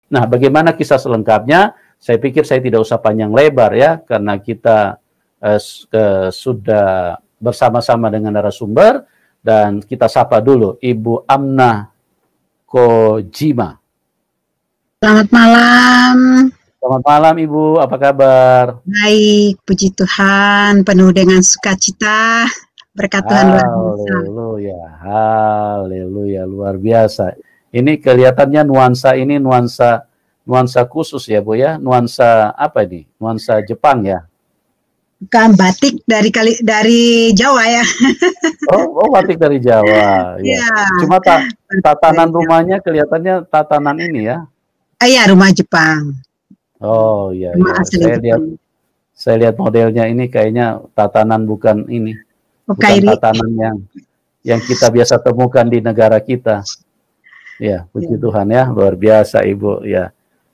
Nah, bagaimana kisah selengkapnya? Saya pikir saya tidak usah panjang lebar ya, karena kita sudah bersama-sama dengan narasumber, dan kita sapa dulu Ibu Amna Kojima. Selamat malam. Selamat malam Ibu, apa kabar? Baik, puji Tuhan, penuh dengan sukacita, berkat Tuhan luar biasa. Haleluya, haleluya, luar biasa. Ini kelihatannya nuansa ini nuansa khusus ya Bu ya, nuansa apa ini? Nuansa Jepang ya? Bukan batik dari Jawa ya. Oh batik dari Jawa. Ya. Ya. Cuma tatanan rumahnya kelihatannya tatanan ini ya? Iya, rumah Jepang. Oh iya, Rumah iya. Saya lihat modelnya ini kayaknya tatanan bukan ini, bukan tatanan yang kita biasa temukan di negara kita. Ya, puji Tuhan ya, luar biasa Ibu ya.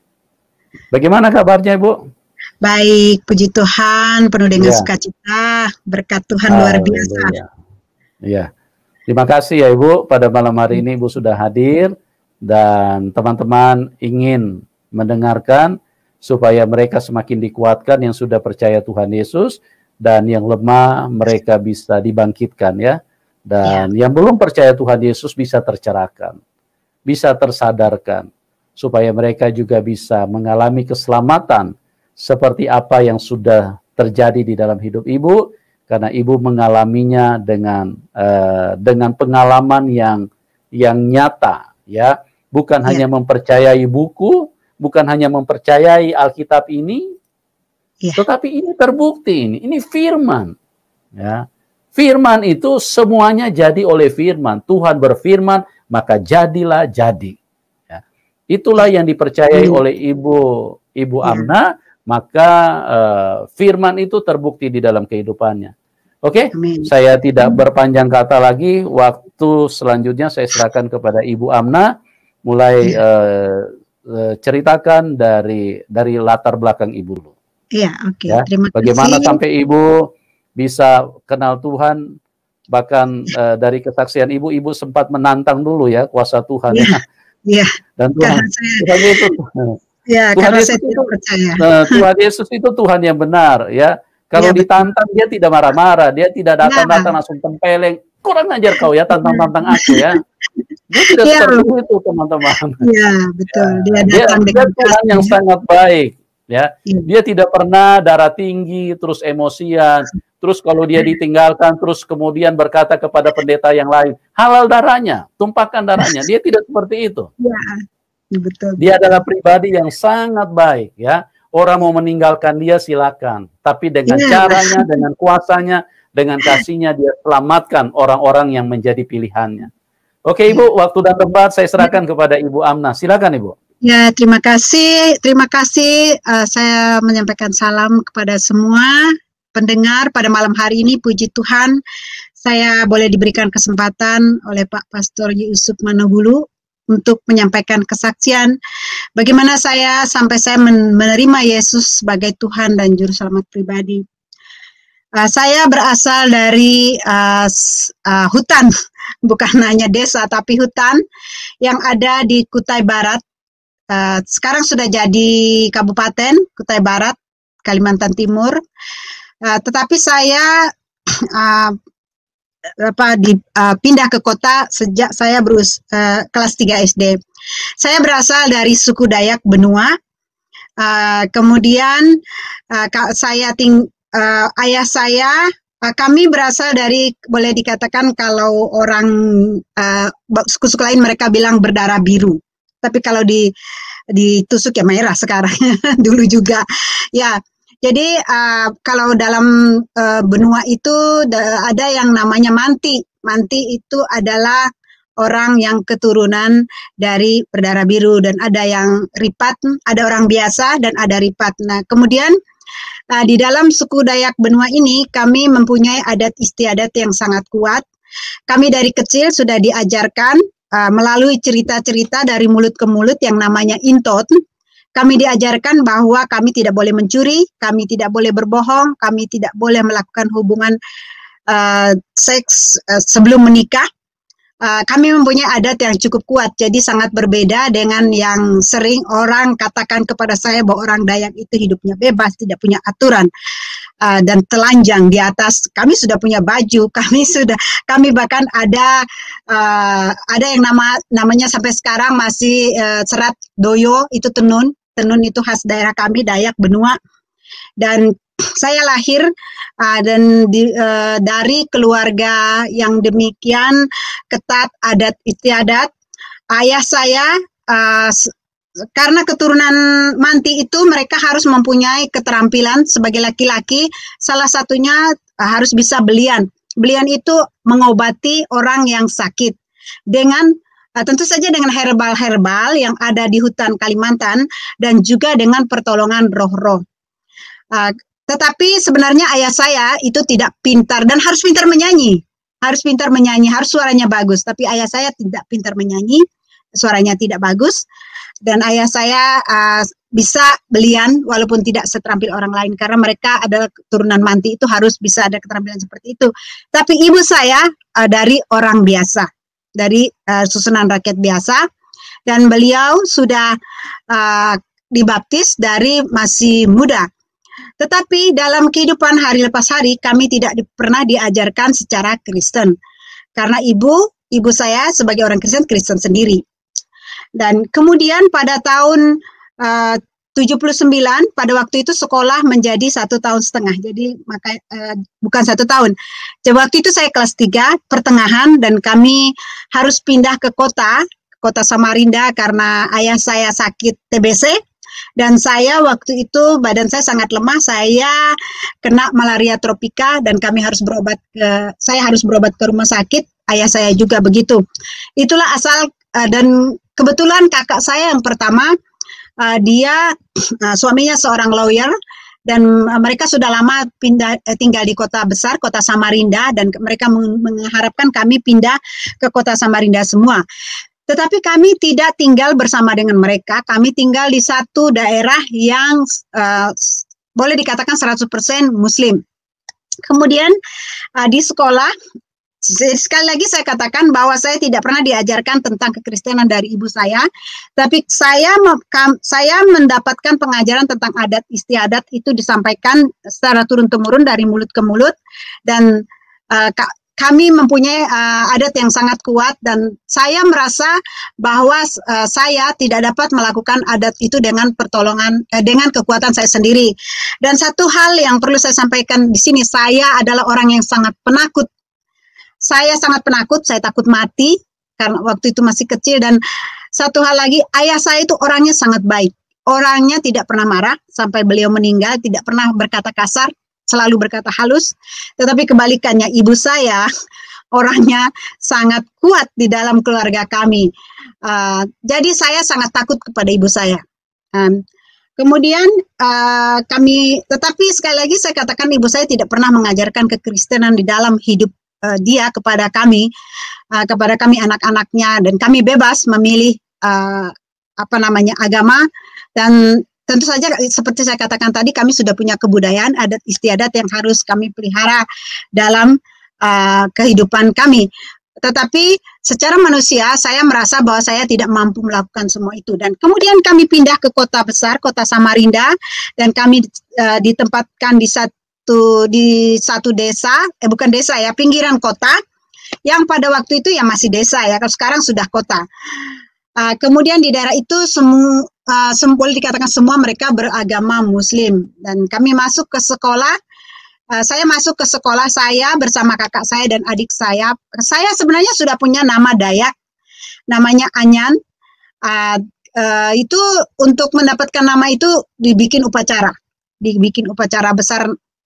Bagaimana kabarnya Ibu? Baik, puji Tuhan, penuh dengan sukacita, berkat Tuhan luar biasa. Iya. Terima kasih ya Ibu, pada malam hari ini Ibu sudah hadir, dan teman-teman ingin mendengarkan supaya mereka semakin dikuatkan yang sudah percaya Tuhan Yesus, dan yang lemah mereka bisa dibangkitkan ya. Dan yang belum percaya Tuhan Yesus bisa tercerahkan, bisa tersadarkan, supaya mereka juga bisa mengalami keselamatan seperti apa yang sudah terjadi di dalam hidup Ibu, karena Ibu mengalaminya dengan pengalaman yang nyata ya, bukan hanya mempercayai buku, bukan hanya mempercayai Alkitab ini, tetapi ini terbukti, ini firman ya. Firman itu semuanya jadi oleh firman. Tuhan berfirman, maka jadilah jadi ya. Itulah yang dipercayai oleh Ibu Amna. Maka firman itu terbukti di dalam kehidupannya. Oke, saya tidak berpanjang kata lagi. Waktu selanjutnya saya serahkan kepada Ibu Amna, mulai ceritakan dari latar belakang Ibu dulu. Iya, oke. Ya, Terima kasih. bagaimana sampai Ibu bisa kenal Tuhan, bahkan dari kesaksian Ibu sempat menantang dulu ya kuasa Tuhan ya. Iya. Dan Tuhan itu. Ya, Tuhan karena Yesus saya tidak percaya. Tuhan Yesus itu Tuhan yang benar ya. Kalau ditantang dia tidak marah-marah, dia tidak datang-datang langsung tempeleng. Kurang ajar kau ya, tantang-tantang aku ya. Dia tidak seperti itu teman-teman. Iya, betul. Dia Tuhan yang sangat baik ya. Dia tidak pernah darah tinggi terus emosian. Terus kalau dia ditinggalkan terus kemudian berkata kepada pendeta yang lain, halal darahnya, tumpahkan darahnya. Dia tidak seperti itu. Iya. Betul. Dia adalah pribadi yang sangat baik ya. Orang mau meninggalkan dia silakan, tapi dengan caranya, dengan kuasanya, dengan kasihnya dia selamatkan orang-orang yang menjadi pilihannya. Oke Ibu, waktu dan tempat saya serahkan kepada Ibu Amna. Silakan Ibu. Ya, terima kasih. Terima kasih. Saya menyampaikan salam kepada semua pendengar pada malam hari ini. Puji Tuhan, saya boleh diberikan kesempatan oleh Pak Pastor Yusuf Manogulu untuk menyampaikan kesaksian bagaimana saya menerima Yesus sebagai Tuhan dan Juru Selamat pribadi. Saya berasal dari hutan, bukan hanya desa tapi hutan yang ada di Kutai Barat. Sekarang sudah jadi Kabupaten Kutai Barat, Kalimantan Timur. Tetapi saya pindah ke kota sejak saya kelas 3 SD. Saya berasal dari suku Dayak Benua. Kemudian ayah saya, kami berasal dari, boleh dikatakan kalau orang suku-suku lain mereka bilang berdarah biru. Tapi kalau ditusuk ya merah sekarang. Dulu juga. Ya. Jadi kalau dalam benua itu ada yang namanya manti. Manti itu adalah orang yang keturunan dari berdarah biru, dan ada yang ripat, ada orang biasa dan ada ripat. Nah, kemudian di dalam suku Dayak Benua ini kami mempunyai adat istiadat yang sangat kuat. Kami dari kecil sudah diajarkan melalui cerita-cerita dari mulut ke mulut yang namanya intot. Kami diajarkan bahwa kami tidak boleh mencuri, kami tidak boleh berbohong, kami tidak boleh melakukan hubungan seks sebelum menikah. kami mempunyai adat yang cukup kuat, jadi sangat berbeda dengan yang sering orang katakan kepada saya bahwa orang Dayak itu hidupnya bebas, tidak punya aturan dan telanjang di atas. Kami sudah punya baju, kami bahkan ada yang namanya sampai sekarang masih serat doyo, itu tenun itu khas daerah kami Dayak Benua. Dan saya lahir dari keluarga yang demikian ketat adat istiadat. Ayah saya karena keturunan Manti itu mereka harus mempunyai keterampilan sebagai laki-laki. Salah satunya harus bisa belian. Belian itu mengobati orang yang sakit dengan tentu saja dengan herbal-herbal yang ada di hutan Kalimantan dan juga dengan pertolongan roh-roh. Tetapi sebenarnya ayah saya itu tidak pintar dan harus pintar menyanyi. Harus suaranya bagus. Tapi ayah saya tidak pintar menyanyi, suaranya tidak bagus. Dan ayah saya bisa belian walaupun tidak seterampil orang lain. Karena mereka adalah keturunan Manti, itu harus bisa ada keterampilan seperti itu. Tapi ibu saya dari orang biasa, dari susunan rakyat biasa. Dan beliau sudah dibaptis dari masih muda. Tetapi dalam kehidupan hari lepas hari kami tidak pernah diajarkan secara Kristen. Karena ibu saya sebagai orang Kristen sendiri. Dan kemudian pada tahun 79 pada waktu itu sekolah menjadi 1,5 tahun. Jadi bukan 1 tahun. Jadi waktu itu saya kelas 3 pertengahan dan kami harus pindah ke kota Samarinda karena ayah saya sakit TBC. Dan saya waktu itu badan saya sangat lemah, saya kena malaria tropika dan saya harus berobat ke rumah sakit, ayah saya juga begitu. Itulah asal dan kebetulan kakak saya yang pertama dia suaminya seorang lawyer dan mereka sudah lama tinggal di kota besar, kota Samarinda, dan mereka mengharapkan kami pindah ke kota Samarinda semua. Tetapi kami tidak tinggal bersama dengan mereka, kami tinggal di satu daerah yang boleh dikatakan 100% Muslim. Kemudian di sekolah, sekali lagi saya katakan bahwa saya tidak pernah diajarkan tentang kekristenan dari ibu saya, tapi saya mendapatkan pengajaran tentang adat istiadat itu disampaikan secara turun-temurun dari mulut ke mulut, dan kami mempunyai adat yang sangat kuat dan saya merasa bahwa saya tidak dapat melakukan adat itu dengan kekuatan saya sendiri. Dan satu hal yang perlu saya sampaikan di sini, saya adalah orang yang sangat penakut. Saya sangat penakut, saya takut mati karena waktu itu masih kecil. Dan satu hal lagi, ayah saya itu orangnya sangat baik. Orangnya tidak pernah marah sampai beliau meninggal, tidak pernah berkata kasar, selalu berkata halus. Tetapi kebalikannya, ibu saya orangnya sangat kuat di dalam keluarga kami. Jadi saya sangat takut kepada ibu saya. Kemudian tetapi sekali lagi saya katakan ibu saya tidak pernah mengajarkan kekristenan di dalam hidup dia kepada kami anak-anaknya, dan kami bebas memilih agama. Dan tentu saja seperti saya katakan tadi, kami sudah punya kebudayaan adat istiadat yang harus kami pelihara dalam kehidupan kami. Tetapi secara manusia saya merasa bahwa saya tidak mampu melakukan semua itu. Dan kemudian kami pindah ke kota besar, kota Samarinda, dan kami ditempatkan di satu desa, bukan desa ya, pinggiran kota, yang pada waktu itu ya masih desa ya, kalau sekarang sudah kota. Kemudian di daerah itu boleh dikatakan semua mereka beragama Muslim, dan kami masuk ke sekolah. Saya masuk ke sekolah saya bersama kakak saya dan adik saya. Saya sebenarnya sudah punya nama Dayak, namanya Anyan. Itu untuk mendapatkan nama itu dibikin upacara besar.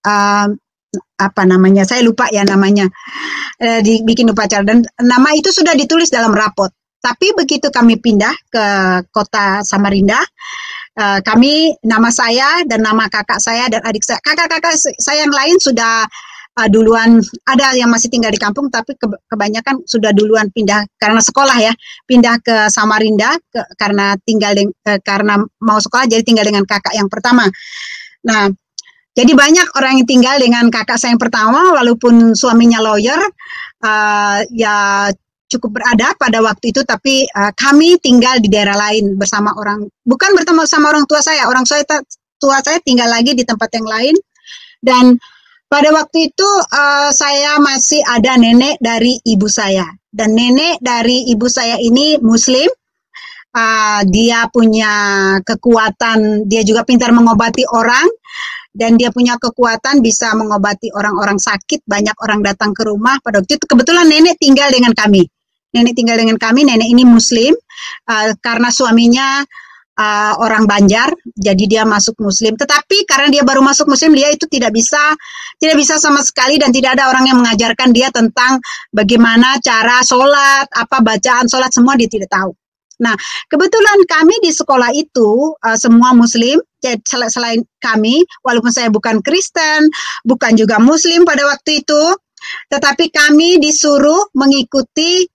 Saya lupa ya namanya. Dibikin upacara dan nama itu sudah ditulis dalam rapot. Tapi begitu kami pindah ke kota Samarinda, nama saya dan nama kakak saya dan adik saya, kakak-kakak saya yang lain sudah duluan, ada yang masih tinggal di kampung, tapi kebanyakan sudah duluan pindah karena sekolah ya, pindah ke Samarinda karena mau sekolah, jadi tinggal dengan kakak yang pertama. Nah, jadi banyak orang yang tinggal dengan kakak saya yang pertama, walaupun suaminya lawyer, ya cukup berada pada waktu itu, tapi kami tinggal di daerah lain bersama bukan bertemu sama orang tua saya tinggal lagi di tempat yang lain. Dan pada waktu itu saya masih ada nenek dari ibu saya, dan nenek dari ibu saya ini Muslim. Dia punya kekuatan, dia juga pintar mengobati orang, dan dia punya kekuatan bisa mengobati orang-orang sakit. Banyak orang datang ke rumah. Pada waktu itu kebetulan nenek tinggal dengan kami. Nenek ini Muslim, karena suaminya orang Banjar, jadi dia masuk Muslim. Tetapi karena dia baru masuk Muslim, dia itu tidak bisa sama sekali, dan tidak ada orang yang mengajarkan dia tentang bagaimana cara sholat, apa bacaan sholat, semua dia tidak tahu. Nah, kebetulan kami di sekolah itu semua Muslim, selain kami, walaupun saya bukan Kristen, bukan juga Muslim pada waktu itu, tetapi kami disuruh mengikuti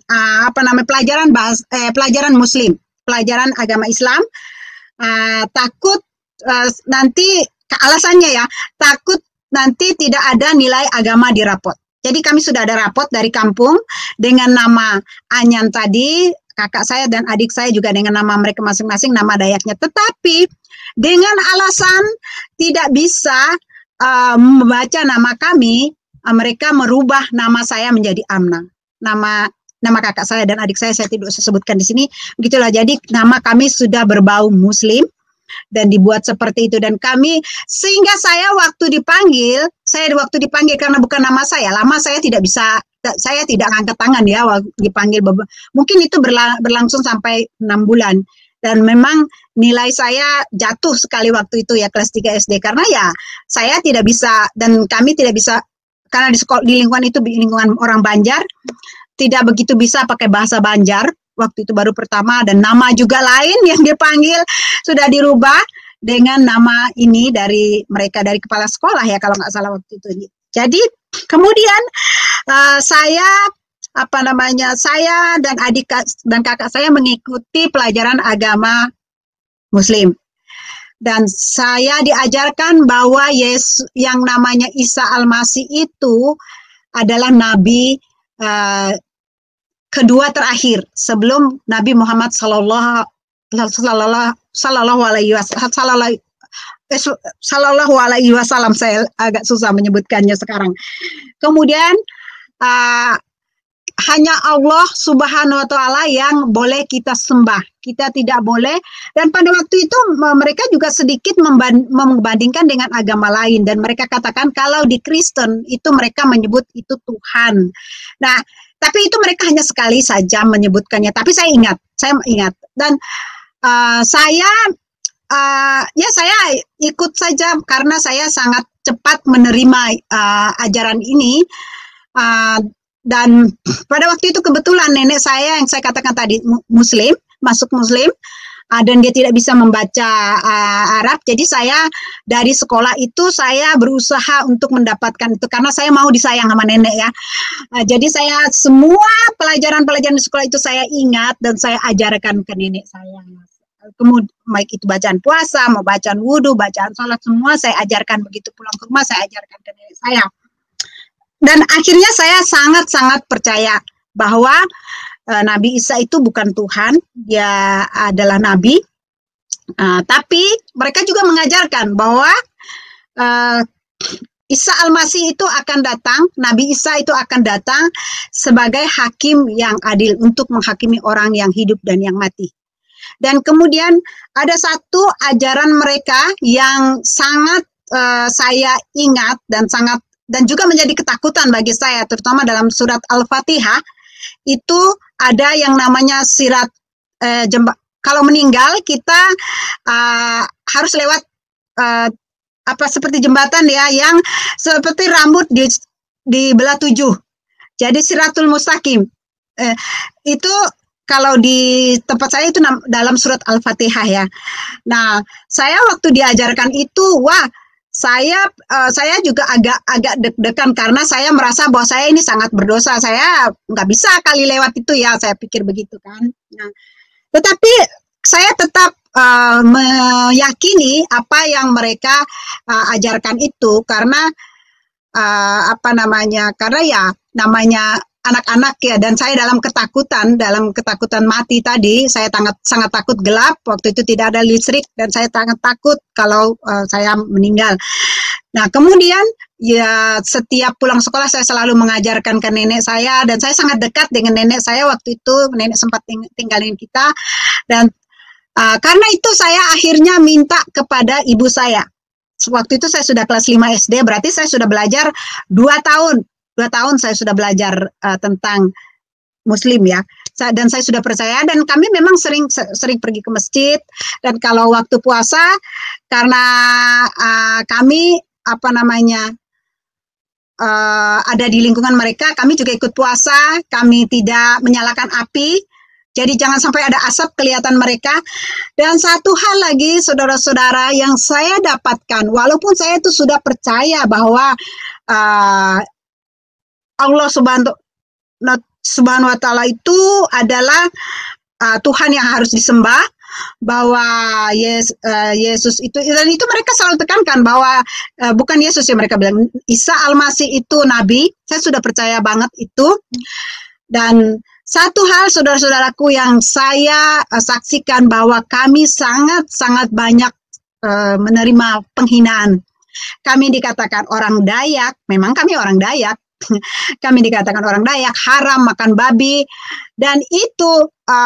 pelajaran Muslim, pelajaran agama Islam. Takut nanti, alasannya ya, takut nanti tidak ada nilai agama di rapot. Jadi kami sudah ada rapot dari kampung dengan nama Anyan tadi, kakak saya dan adik saya juga dengan nama mereka masing-masing, nama Dayaknya. Tetapi dengan alasan tidak bisa membaca nama kami, mereka merubah nama saya menjadi Amna. Nama kakak saya dan adik saya tidak usah sebutkan di sini. Begitulah, jadi nama kami sudah berbau Muslim dan dibuat seperti itu. Dan kami, sehingga saya waktu dipanggil karena bukan nama saya, lama saya tidak bisa, saya tidak angkat tangan ya waktu dipanggil. Mungkin itu berlangsung sampai 6 bulan. Dan memang nilai saya jatuh sekali waktu itu ya, kelas 3 SD. Karena ya saya tidak bisa, dan kami tidak bisa, karena di lingkungan itu, lingkungan orang Banjar, tidak begitu bisa pakai bahasa Banjar. Waktu itu baru pertama, dan nama juga lain yang dipanggil sudah dirubah dengan nama ini dari mereka, dari kepala sekolah ya kalau nggak salah waktu itu. Jadi kemudian saya dan adik dan kakak saya mengikuti pelajaran agama Muslim, dan saya diajarkan bahwa Yesus yang namanya Isa Al-Masih itu adalah nabi kedua terakhir sebelum Nabi Muhammad sallallahu alaihi wasallam. Saya agak susah menyebutkannya sekarang. Kemudian hanya Allah Subhanahu wa Ta'ala yang boleh kita sembah, kita tidak boleh. Dan pada waktu itu mereka juga sedikit membandingkan dengan agama lain, dan mereka katakan kalau di Kristen itu mereka menyebut itu Tuhan. Nah, tapi itu mereka hanya sekali saja menyebutkannya. Tapi saya ingat, dan saya ikut saja karena saya sangat cepat menerima ajaran ini. Dan pada waktu itu kebetulan nenek saya yang saya katakan tadi Muslim, masuk Muslim, dan dia tidak bisa membaca Arab. Jadi saya dari sekolah itu saya berusaha untuk mendapatkan itu karena saya mau disayang sama nenek ya. Jadi saya semua pelajaran di sekolah itu saya ingat dan saya ajarkan ke nenek saya. Kemudian baik itu bacaan puasa, mau bacaan wudhu, bacaan sholat, semua saya ajarkan. Begitu pulang ke rumah saya ajarkan ke nenek saya. Dan akhirnya saya sangat-sangat percaya bahwa Nabi Isa itu bukan Tuhan, dia adalah Nabi. Tapi mereka juga mengajarkan bahwa Isa Al-Masih itu akan datang, Nabi Isa itu akan datang sebagai hakim yang adil untuk menghakimi orang yang hidup dan yang mati. Dan kemudian ada satu ajaran mereka yang sangat saya ingat dan juga menjadi ketakutan bagi saya, terutama dalam surat Al-Fatihah. Itu ada yang namanya sirat kalau meninggal kita harus lewat seperti jembatan ya, yang seperti rambut dibelah 7. Jadi siratul mustaqim. Itu kalau di tempat saya itu dalam surat Al-Fatihah ya. Nah, saya waktu diajarkan itu, saya juga agak deg-degan karena saya merasa bahwa saya ini sangat berdosa. Saya nggak bisa kali lewat itu ya, saya pikir begitu kan. Nah, tetapi saya tetap meyakini apa yang mereka ajarkan itu karena karena ya namanya anak-anak ya, dan saya dalam ketakutan mati tadi, saya sangat takut gelap, waktu itu tidak ada listrik, dan saya sangat takut kalau saya meninggal. Nah, kemudian ya setiap pulang sekolah saya selalu mengajarkan ke nenek saya, dan saya sangat dekat dengan nenek saya waktu itu, nenek sempat tinggalin kita, dan karena itu saya akhirnya minta kepada ibu saya. Waktu itu saya sudah kelas 5 SD, berarti saya sudah belajar 2 tahun. 2 tahun saya sudah belajar tentang Muslim ya, dan saya sudah percaya, dan kami memang sering pergi ke masjid, dan kalau waktu puasa karena kami ada di lingkungan mereka, kami juga ikut puasa, kami tidak menyalakan api, jadi jangan sampai ada asap kelihatan mereka. Dan satu hal lagi saudara-saudara yang saya dapatkan, walaupun saya itu sudah percaya bahwa Allah Subhanahu wa Ta'ala itu adalah Tuhan yang harus disembah, bahwa Yesus itu, dan itu mereka selalu tekankan bahwa bukan Yesus yang mereka bilang, Isa Al-Masih itu nabi. Saya sudah percaya banget itu. Dan satu hal saudara-saudaraku yang saya saksikan, bahwa kami sangat banyak menerima penghinaan. Kami dikatakan orang Dayak, memang kami orang Dayak. Kami dikatakan orang Dayak, haram makan babi, dan itu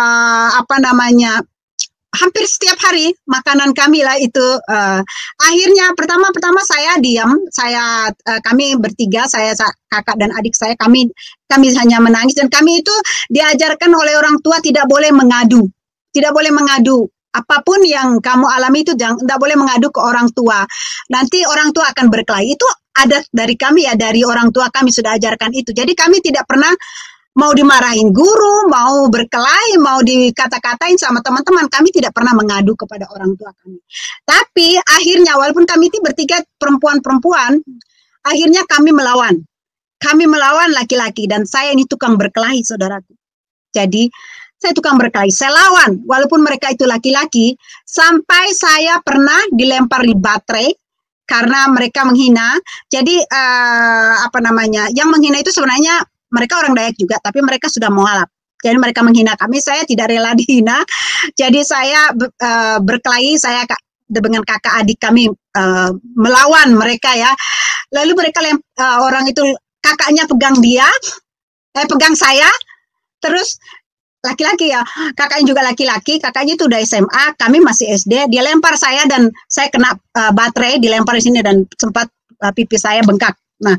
hampir setiap hari makanan kami lah itu. Akhirnya pertama saya diam, kami bertiga, saya, kakak dan adik saya, kami hanya menangis, dan kami itu diajarkan oleh orang tua tidak boleh mengadu, apapun yang kamu alami itu tidak boleh mengadu ke orang tua, nanti orang tua akan berkelahi. Itu ada dari kami ya, dari orang tua kami sudah ajarkan itu. Jadi kami tidak pernah mau dimarahin guru, mau berkelahi, mau dikata-katain sama teman-teman, kami tidak pernah mengadu kepada orang tua kami. Tapi akhirnya walaupun kami itu bertiga perempuan, akhirnya kami melawan laki-laki, dan saya ini tukang berkelahi, saudaraku. Jadi saya tukang berkelahi, saya lawan, walaupun mereka itu laki-laki, sampai saya pernah dilempar di baterai karena mereka menghina. Jadi yang menghina itu sebenarnya mereka orang Dayak juga, tapi mereka sudah mualaf. Jadi mereka menghina kami, saya tidak rela dihina. Jadi saya berkelahi, saya dengan kakak adik kami melawan mereka ya. Lalu mereka orang itu, kakaknya pegang saya, terus laki-laki ya, kakaknya juga laki-laki, kakaknya itu udah SMA, kami masih SD, dia lempar saya dan saya kena baterai, dilempar di sini dan sempat pipi saya bengkak. Nah,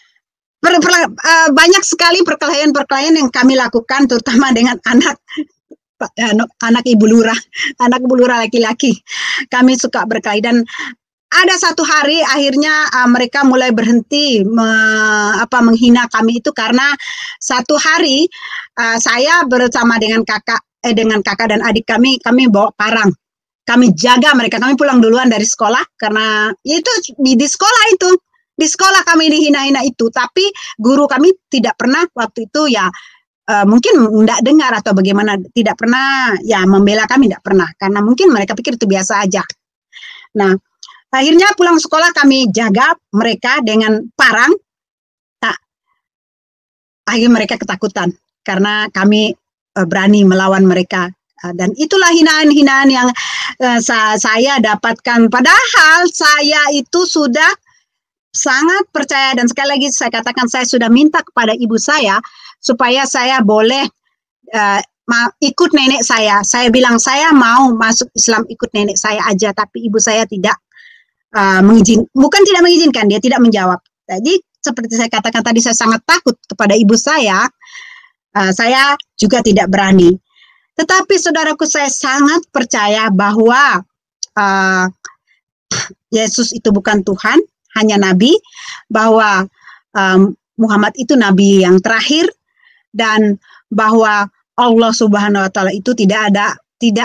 banyak sekali perkelahian yang kami lakukan, terutama dengan anak ibu lurah laki-laki. Kami suka berkelahi, dan ada satu hari akhirnya mereka mulai berhenti menghina kami itu, karena satu hari saya bersama dengan kakak dan adik kami bawa parang. Kami jaga mereka, kami pulang duluan dari sekolah, karena itu di sekolah itu. Di sekolah kami dihina-hina itu, tapi guru kami tidak pernah waktu itu ya, mungkin tidak dengar atau bagaimana, tidak pernah ya membela kami, tidak pernah, karena mungkin mereka pikir itu biasa aja. Nah, akhirnya pulang sekolah kami jaga mereka dengan parang. Nah, akhirnya mereka ketakutan karena kami berani melawan mereka. Dan itulah hinaan-hinaan yang saya dapatkan. Padahal saya itu sudah sangat percaya, dan sekali lagi saya katakan, saya sudah minta kepada ibu saya supaya saya boleh ikut nenek saya. Saya bilang saya mau masuk Islam ikut nenek saya aja, tapi ibu saya tidak bukan tidak mengizinkan, dia tidak menjawab. Jadi seperti saya katakan tadi, saya sangat takut kepada ibu saya juga tidak berani. Tetapi saudaraku, saya sangat percaya bahwa Yesus itu bukan Tuhan, hanya nabi, bahwa Muhammad itu nabi yang terakhir, dan bahwa Allah Subhanahu wa Ta'ala itu tidak ada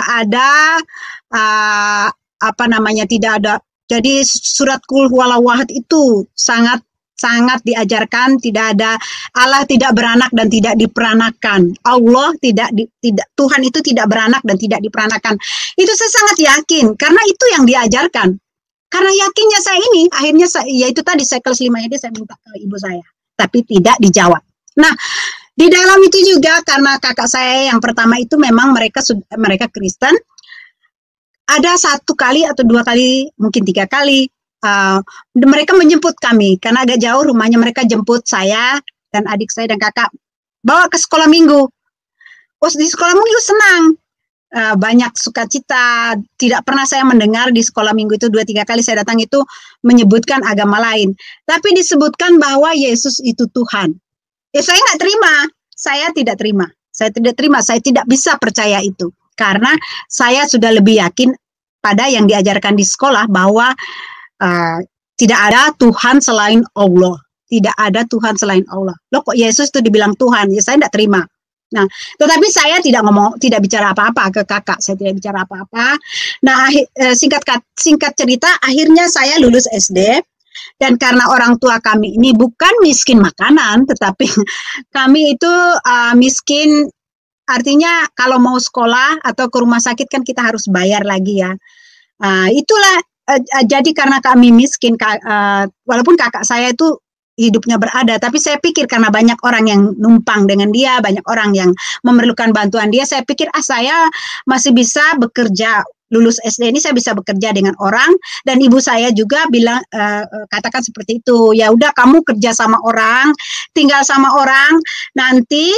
jadi surat Qul huwallahu ahad itu sangat diajarkan, tidak ada, Allah tidak beranak dan tidak diperanakan. Allah Tuhan itu tidak beranak dan tidak diperanakan. Itu saya sangat yakin, karena itu yang diajarkan. Karena yakinnya saya ini, akhirnya yaitu tadi saya kelas 5 ini saya minta ke ibu saya, tapi tidak dijawab. Nah, Di dalam itu juga karena kakak saya yang pertama itu memang mereka Kristen, ada 1 kali atau 2 kali, mungkin 3 kali, mereka menjemput kami karena agak jauh rumahnya. Mereka jemput saya dan adik saya dan kakak bawa ke sekolah minggu. Oh, di sekolah minggu senang, banyak sukacita. Tidak pernah saya mendengar di sekolah minggu itu 2-3 kali saya datang itu menyebutkan agama lain, tapi disebutkan bahwa Yesus itu Tuhan. Saya nggak terima, saya tidak terima, saya tidak bisa percaya itu, karena saya sudah lebih yakin pada yang diajarkan di sekolah bahwa tidak ada Tuhan selain Allah, tidak ada Tuhan selain Allah. Loh, kok Yesus itu dibilang Tuhan? Ya, saya tidak terima. Nah, tetapi saya tidak bicara apa-apa ke kakak, saya tidak bicara apa-apa. Nah, singkat cerita, akhirnya saya lulus SD. Dan karena orang tua kami ini bukan miskin makanan, tetapi kami itu miskin, artinya kalau mau sekolah atau ke rumah sakit kan kita harus bayar lagi ya. Itulah jadi karena kami miskin, walaupun kakak saya itu hidupnya berada, tapi saya pikir karena banyak orang yang numpang dengan dia, banyak orang yang memerlukan bantuan dia, saya pikir saya masih bisa bekerja. Lulus SD ini saya bisa bekerja dengan orang, dan ibu saya juga bilang katakan seperti itu, ya udah kamu kerja sama orang, tinggal sama orang, nanti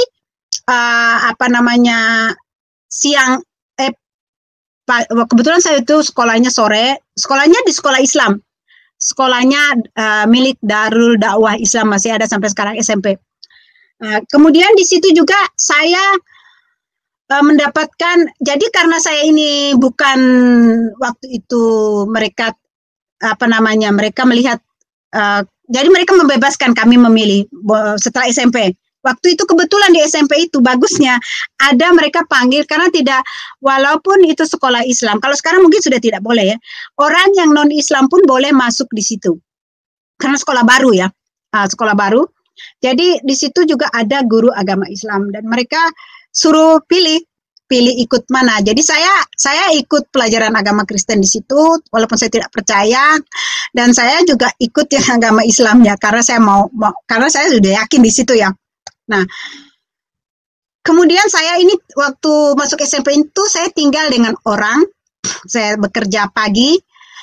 siang, kebetulan saya itu sekolahnya sore, sekolahnya di sekolah Islam, sekolahnya milik Darul Dakwah Islam, masih ada sampai sekarang, SMP. Kemudian di situ juga saya mendapatkan, jadi karena saya ini bukan waktu itu mereka mereka melihat, jadi mereka membebaskan kami memilih setelah SMP. Waktu itu kebetulan di SMP itu bagusnya ada mereka panggil, karena tidak, walaupun itu sekolah Islam, kalau sekarang mungkin sudah tidak boleh ya, orang yang non Islam pun boleh masuk di situ karena sekolah baru ya, sekolah baru. Jadi di situ juga ada guru agama Islam dan mereka suruh pilih ikut mana. Jadi saya ikut pelajaran agama Kristen di situ, walaupun saya tidak percaya, dan saya juga ikut yang agama Islamnya karena saya karena saya sudah yakin di situ ya. Nah, kemudian saya ini waktu masuk SMP itu saya tinggal dengan orang, saya bekerja pagi,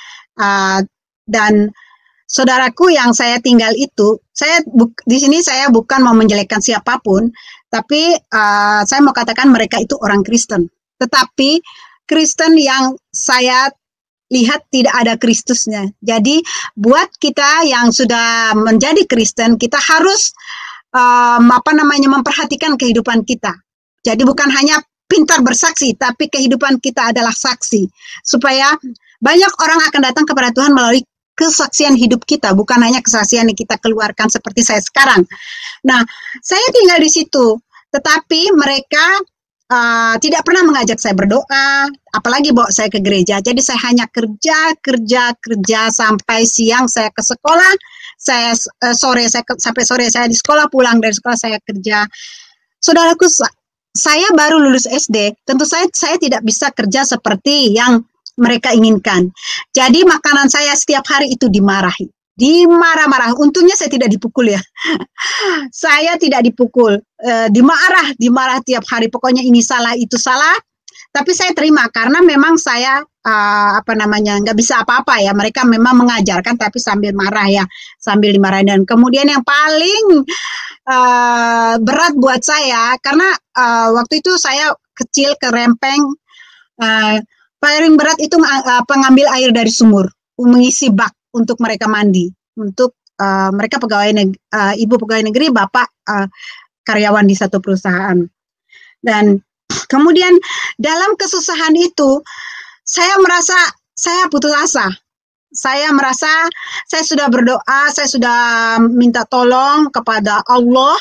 dan saudaraku yang saya tinggal itu, di sini saya bukan mau menjelekkan siapapun, tapi saya mau katakan mereka itu orang Kristen. Tetapi Kristen yang saya lihat tidak ada Kristusnya. Jadi buat kita yang sudah menjadi Kristen, kita harus memperhatikan kehidupan kita. Jadi bukan hanya pintar bersaksi, tapi kehidupan kita adalah saksi, supaya banyak orang akan datang kepada Tuhan melalui kesaksian hidup kita, bukan hanya kesaksian yang kita keluarkan seperti saya sekarang. Nah, saya tinggal di situ, tetapi mereka tidak pernah mengajak saya berdoa, apalagi bawa saya ke gereja. Jadi saya hanya kerja sampai siang saya ke sekolah, sampai sore saya di sekolah, pulang dari sekolah saya kerja. Saudaraku, saya baru lulus SD, tentu saya tidak bisa kerja seperti yang mereka inginkan. Jadi makanan saya setiap hari itu dimarah. Untungnya saya tidak dipukul ya. Saya tidak dipukul, dimarah tiap hari. Pokoknya ini salah, itu salah. Tapi saya terima karena memang saya nggak bisa apa-apa ya. Mereka memang mengajarkan tapi sambil marah ya, sambil dimarahin. Dan kemudian yang paling berat buat saya, karena waktu itu saya kecil, kerempeng, paling berat itu pengambil air dari sumur, mengisi bak untuk mereka mandi, untuk mereka ibu pegawai negeri, bapak karyawan di satu perusahaan. Dan kemudian dalam kesusahan itu, saya merasa saya putus asa. Saya merasa saya sudah berdoa, saya sudah minta tolong kepada Allah,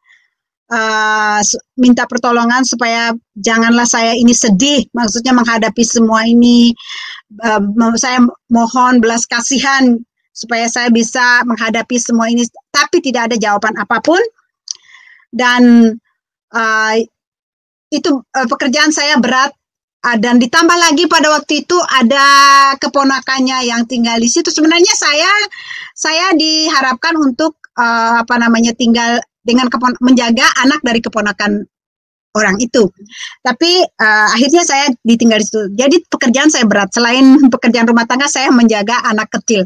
minta pertolongan supaya janganlah saya ini sedih, maksudnya menghadapi semua ini. Saya mohon belas kasihan supaya saya bisa menghadapi semua ini, tapi tidak ada jawaban apapun. Dan itu pekerjaan saya berat, dan ditambah lagi pada waktu itu ada keponakannya yang tinggal di situ. Sebenarnya saya diharapkan untuk tinggal dengan menjaga anak dari keponakan orang itu. Tapi akhirnya saya ditinggal di situ. Jadi pekerjaan saya berat. Selain pekerjaan rumah tangga, saya menjaga anak kecil.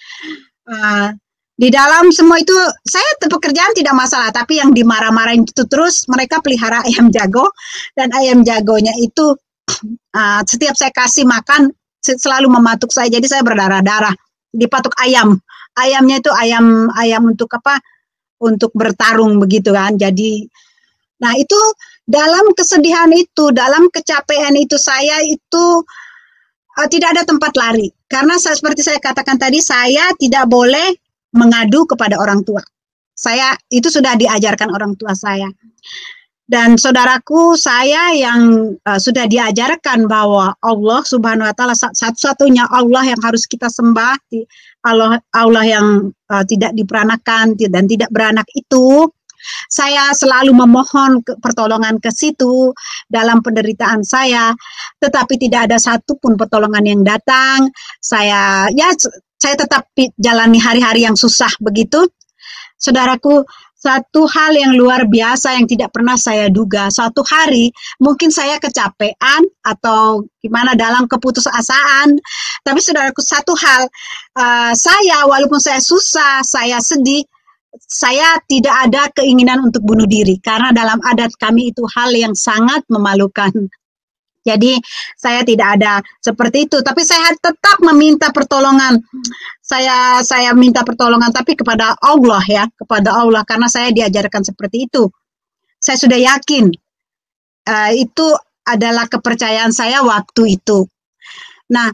Di dalam semua itu, saya pekerjaan tidak masalah. Tapi yang dimarah-marahin itu terus, mereka pelihara ayam jago. Dan ayam jagonya itu, setiap saya kasih makan, selalu mematuk saya. Jadi saya berdarah-darah. Dipatuk ayam. Ayamnya itu ayam untuk apa? Untuk bertarung begitu kan. Jadi, nah itu dalam kesedihan itu, dalam kecapean itu, saya itu tidak ada tempat lari. Karena seperti saya katakan tadi, saya tidak boleh mengadu kepada orang tua. Saya itu sudah diajarkan orang tua saya. Dan saudaraku, saya yang sudah diajarkan bahwa Allah Subhanahu wa taala satu-satunya Allah yang harus kita sembah, Allah yang tidak diperanakan dan tidak beranak itu, saya selalu memohon pertolongan ke situ dalam penderitaan saya, tetapi tidak ada satupun pertolongan yang datang. Saya tetap jalani hari-hari yang susah begitu. Saudaraku, satu hal yang luar biasa yang tidak pernah saya duga. Suatu hari mungkin saya kecapean atau gimana dalam keputusasaan. Tapi saudaraku, satu hal, saya walaupun saya susah, saya sedih, saya tidak ada keinginan untuk bunuh diri. Karena dalam adat kami itu hal yang sangat memalukan. Jadi saya tidak ada seperti itu, tapi saya tetap meminta pertolongan. Saya minta pertolongan, tapi kepada Allah ya, kepada Allah, karena saya diajarkan seperti itu. Saya sudah yakin itu adalah kepercayaan saya waktu itu. Nah,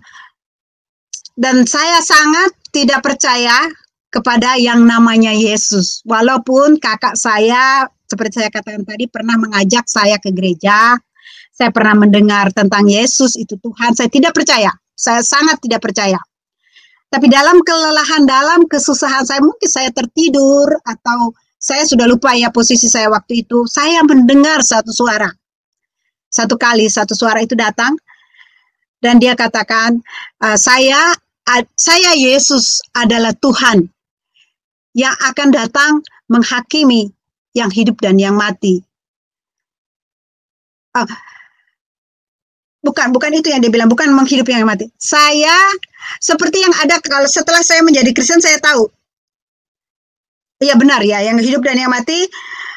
dan saya sangat tidak percaya kepada yang namanya Yesus. Walaupun kakak saya, seperti saya katakan tadi, pernah mengajak saya ke gereja. Saya pernah mendengar tentang Yesus itu Tuhan. Saya tidak percaya. Saya sangat tidak percaya. Tapi dalam kelelahan, dalam kesusahan saya, mungkin saya tertidur atau saya sudah lupa ya posisi saya waktu itu. Saya mendengar satu suara. Satu kali satu suara itu datang dan dia katakan, saya Yesus adalah Tuhan yang akan datang menghakimi yang hidup dan yang mati. Bukan itu yang dia bilang, bukan menghidup yang mati. Saya seperti yang ada kalau setelah saya menjadi Kristen, saya tahu. Iya benar ya, yang hidup dan yang mati.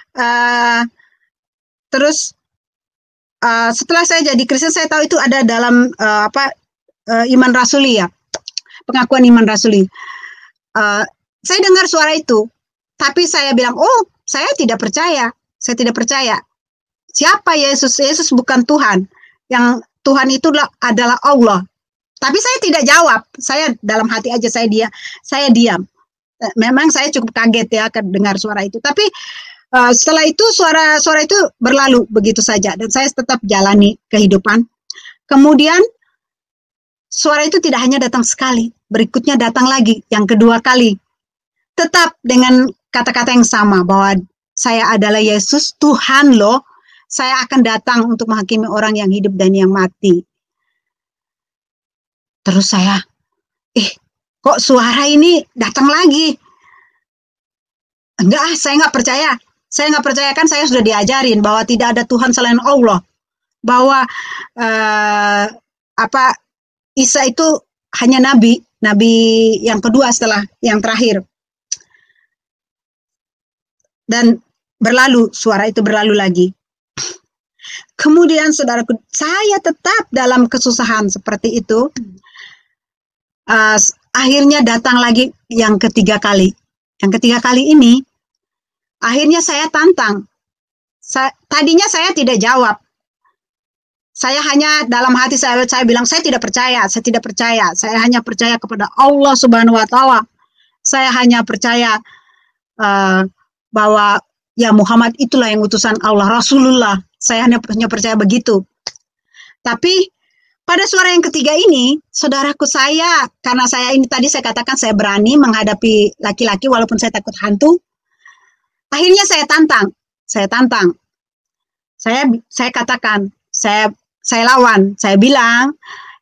Terus setelah saya jadi Kristen, saya tahu itu ada dalam iman rasuli ya, pengakuan iman rasuli. Saya dengar suara itu, tapi saya bilang, oh saya tidak percaya, saya tidak percaya. Siapa Yesus? Yesus bukan Tuhan. Yang Tuhan itu adalah Allah. Tapi saya tidak jawab. Saya dalam hati aja saya diam. Memang saya cukup kaget ya dengar suara itu. Tapi setelah itu suara itu berlalu begitu saja dan saya tetap jalani kehidupan. Kemudian suara itu tidak hanya datang sekali, berikutnya datang lagi yang kedua kali. Tetap dengan kata-kata yang sama bahwa saya adalah Yesus, Tuhan loh. Saya akan datang untuk menghakimi orang yang hidup dan yang mati. Terus saya, kok suara ini datang lagi? Enggak, saya nggak percaya. Saya nggak percaya, kan saya sudah diajarin bahwa tidak ada Tuhan selain Allah. Bahwa Isa itu hanya nabi yang kedua setelah yang terakhir. Dan suara itu berlalu lagi. Kemudian saudaraku, saya tetap dalam kesusahan seperti itu. Akhirnya datang lagi yang ketiga kali. Yang ketiga kali ini, akhirnya saya tantang. Tadinya saya tidak jawab. Saya hanya dalam hati saya bilang, saya tidak percaya. Saya hanya percaya kepada Allah Subhanahu wa taala. Saya hanya percaya bahwa ya Muhammad itulah yang utusan Allah, Rasulullah. Saya hanya percaya begitu. Tapi pada suara yang ketiga ini, saudaraku, karena saya ini tadi saya katakan saya berani menghadapi laki-laki walaupun saya takut hantu. Akhirnya saya tantang. Saya katakan, saya lawan. Saya bilang,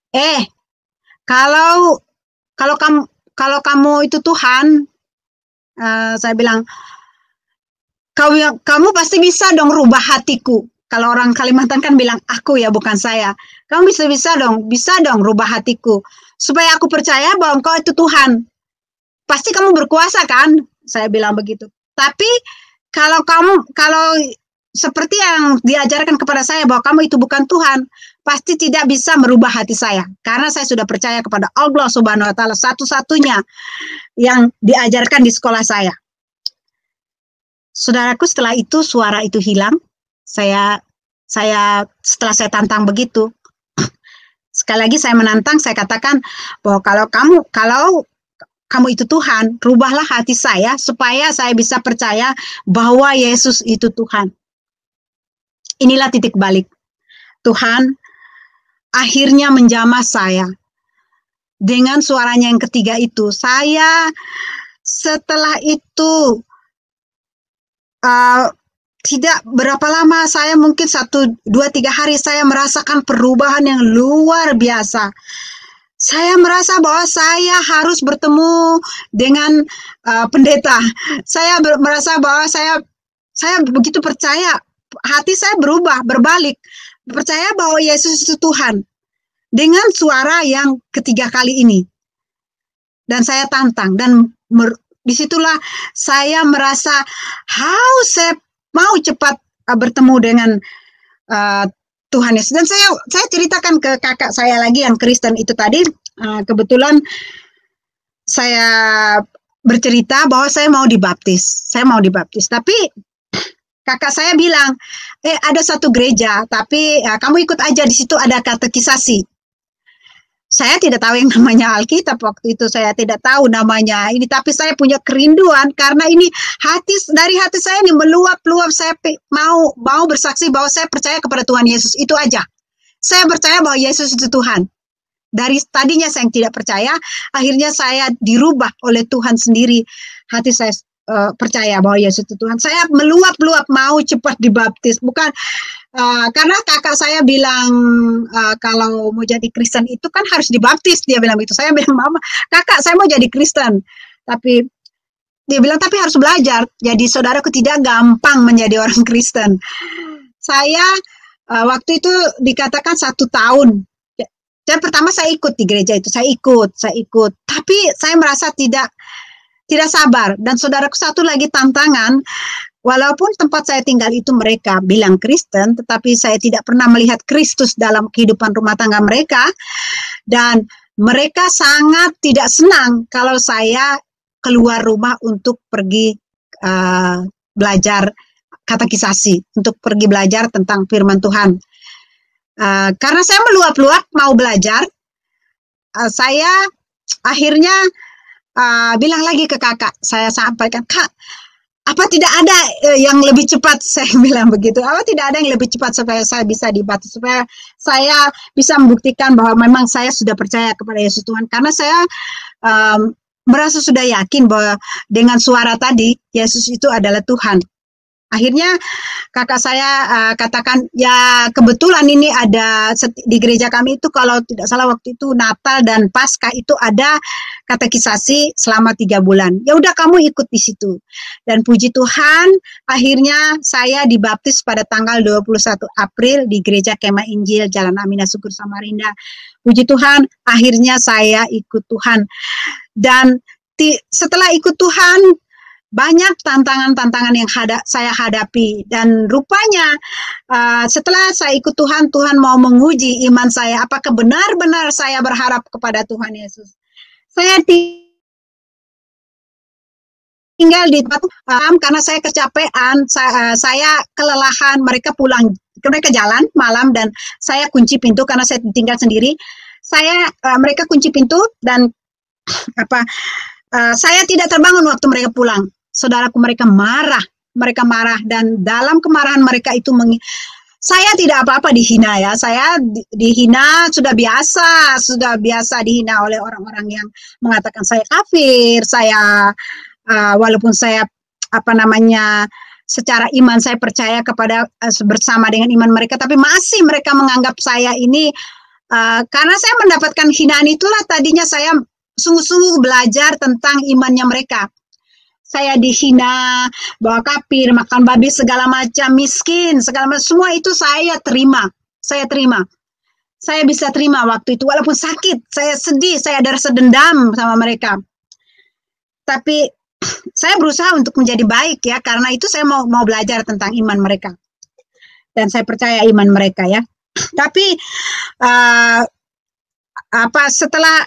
kalau kamu itu Tuhan, saya bilang, kamu pasti bisa dong rubah hatiku. Kalau orang Kalimantan kan bilang aku ya, bukan saya. Kamu bisa dong rubah hatiku supaya aku percaya bahwa engkau itu Tuhan. Pasti kamu berkuasa kan? Saya bilang begitu. Tapi kalau seperti yang diajarkan kepada saya bahwa kamu itu bukan Tuhan, pasti tidak bisa merubah hati saya. Karena saya sudah percaya kepada Allah Subhanahu wa Ta'ala, satu-satunya yang diajarkan di sekolah saya. Saudaraku, setelah itu suara itu hilang. Setelah saya tantang begitu, sekali lagi saya menantang, saya katakan bahwa kalau kamu itu Tuhan, rubahlah hati saya supaya saya bisa percaya bahwa Yesus itu Tuhan. Inilah titik balik. Tuhan akhirnya menjamah saya. Dengan suaranya yang ketiga itu, saya setelah itu tidak berapa lama, saya mungkin 1, 2, 3 hari saya merasakan perubahan yang luar biasa. Saya merasa bahwa saya harus bertemu dengan pendeta. Saya merasa bahwa saya begitu percaya, hati saya berubah, berbalik, percaya bahwa Yesus itu Tuhan. Dengan suara yang ketiga kali ini. Dan saya tantang, dan disitulah saya merasa haus, saya mau cepat bertemu dengan Tuhan Yesus. Dan saya ceritakan ke kakak saya lagi yang Kristen itu tadi. Kebetulan saya bercerita bahwa saya mau dibaptis. Tapi kakak saya bilang, ada satu gereja, tapi kamu ikut aja, di situ ada katekisasi. Saya tidak tahu yang namanya Alkitab waktu itu, saya tidak tahu namanya ini, tapi saya punya kerinduan karena ini dari hati saya ini meluap-luap. Saya mau bersaksi bahwa saya percaya kepada Tuhan Yesus, itu aja. Saya percaya bahwa Yesus itu Tuhan. Dari tadinya saya yang tidak percaya, akhirnya saya dirubah oleh Tuhan sendiri. Hati saya percaya bahwa Yesus itu Tuhan. Saya meluap-luap mau cepat dibaptis, bukan karena kakak saya bilang kalau mau jadi Kristen itu kan harus dibaptis, dia bilang gitu. Saya bilang, mama, kakak saya mau jadi Kristen, tapi dia bilang tapi harus belajar. Jadi saudaraku, tidak gampang menjadi orang Kristen. Saya waktu itu dikatakan 1 tahun. Dan pertama saya ikut di gereja itu, saya ikut, tapi saya merasa tidak sabar. Dan saudaraku, satu lagi tantangan. Walaupun tempat saya tinggal itu mereka bilang Kristen, tetapi saya tidak pernah melihat Kristus dalam kehidupan rumah tangga mereka. Dan mereka sangat tidak senang kalau saya keluar rumah untuk pergi belajar katekisasi, untuk pergi belajar tentang firman Tuhan. Karena saya meluap-luap mau belajar, saya akhirnya bilang lagi ke kakak, saya sampaikan, Kak, apa tidak ada yang lebih cepat, saya bilang begitu. Apa tidak ada yang lebih cepat supaya saya bisa dibaptis, supaya saya bisa membuktikan bahwa memang saya sudah percaya kepada Yesus Tuhan. Karena saya merasa sudah yakin bahwa dengan suara tadi, Yesus itu adalah Tuhan. Akhirnya kakak saya katakan, ya kebetulan ini ada di gereja kami itu, kalau tidak salah waktu itu Natal dan Paskah itu ada katekisasi selama 3 bulan. Ya udah, kamu ikut di situ. Dan puji Tuhan, akhirnya saya dibaptis pada tanggal 21 April di Gereja Kemah Injil Jalan Aminah Syukur Samarinda. Puji Tuhan, akhirnya saya ikut Tuhan. Dan setelah ikut Tuhan, banyak tantangan-tantangan yang saya hadapi, dan rupanya setelah saya ikut Tuhan, Tuhan mau menguji iman saya, apakah benar-benar saya berharap kepada Tuhan Yesus. Saya tinggal di tempat karena saya kecapean, saya kelelahan, mereka jalan malam dan saya kunci pintu karena saya tinggal sendiri. Mereka kunci pintu dan saya tidak terbangun waktu mereka pulang. Saudaraku, mereka marah, dan dalam kemarahan mereka itu saya tidak apa-apa dihina ya. Saya dihina sudah biasa dihina oleh orang-orang yang mengatakan saya kafir. Saya walaupun saya secara iman saya percaya kepada bersama dengan iman mereka, tapi masih mereka menganggap saya ini karena saya mendapatkan hinaan itulah tadinya saya sungguh-sungguh belajar tentang imannya mereka. saya dihina, bawa kafir, makan babi segala macam, miskin, segala macam, semua itu saya terima. Saya terima. Saya bisa terima waktu itu, walaupun sakit, saya sedih, saya ada rasa dendam sama mereka. Tapi saya berusaha untuk menjadi baik ya, karena itu saya mau belajar tentang iman mereka. Dan saya percaya iman mereka ya. Tapi setelah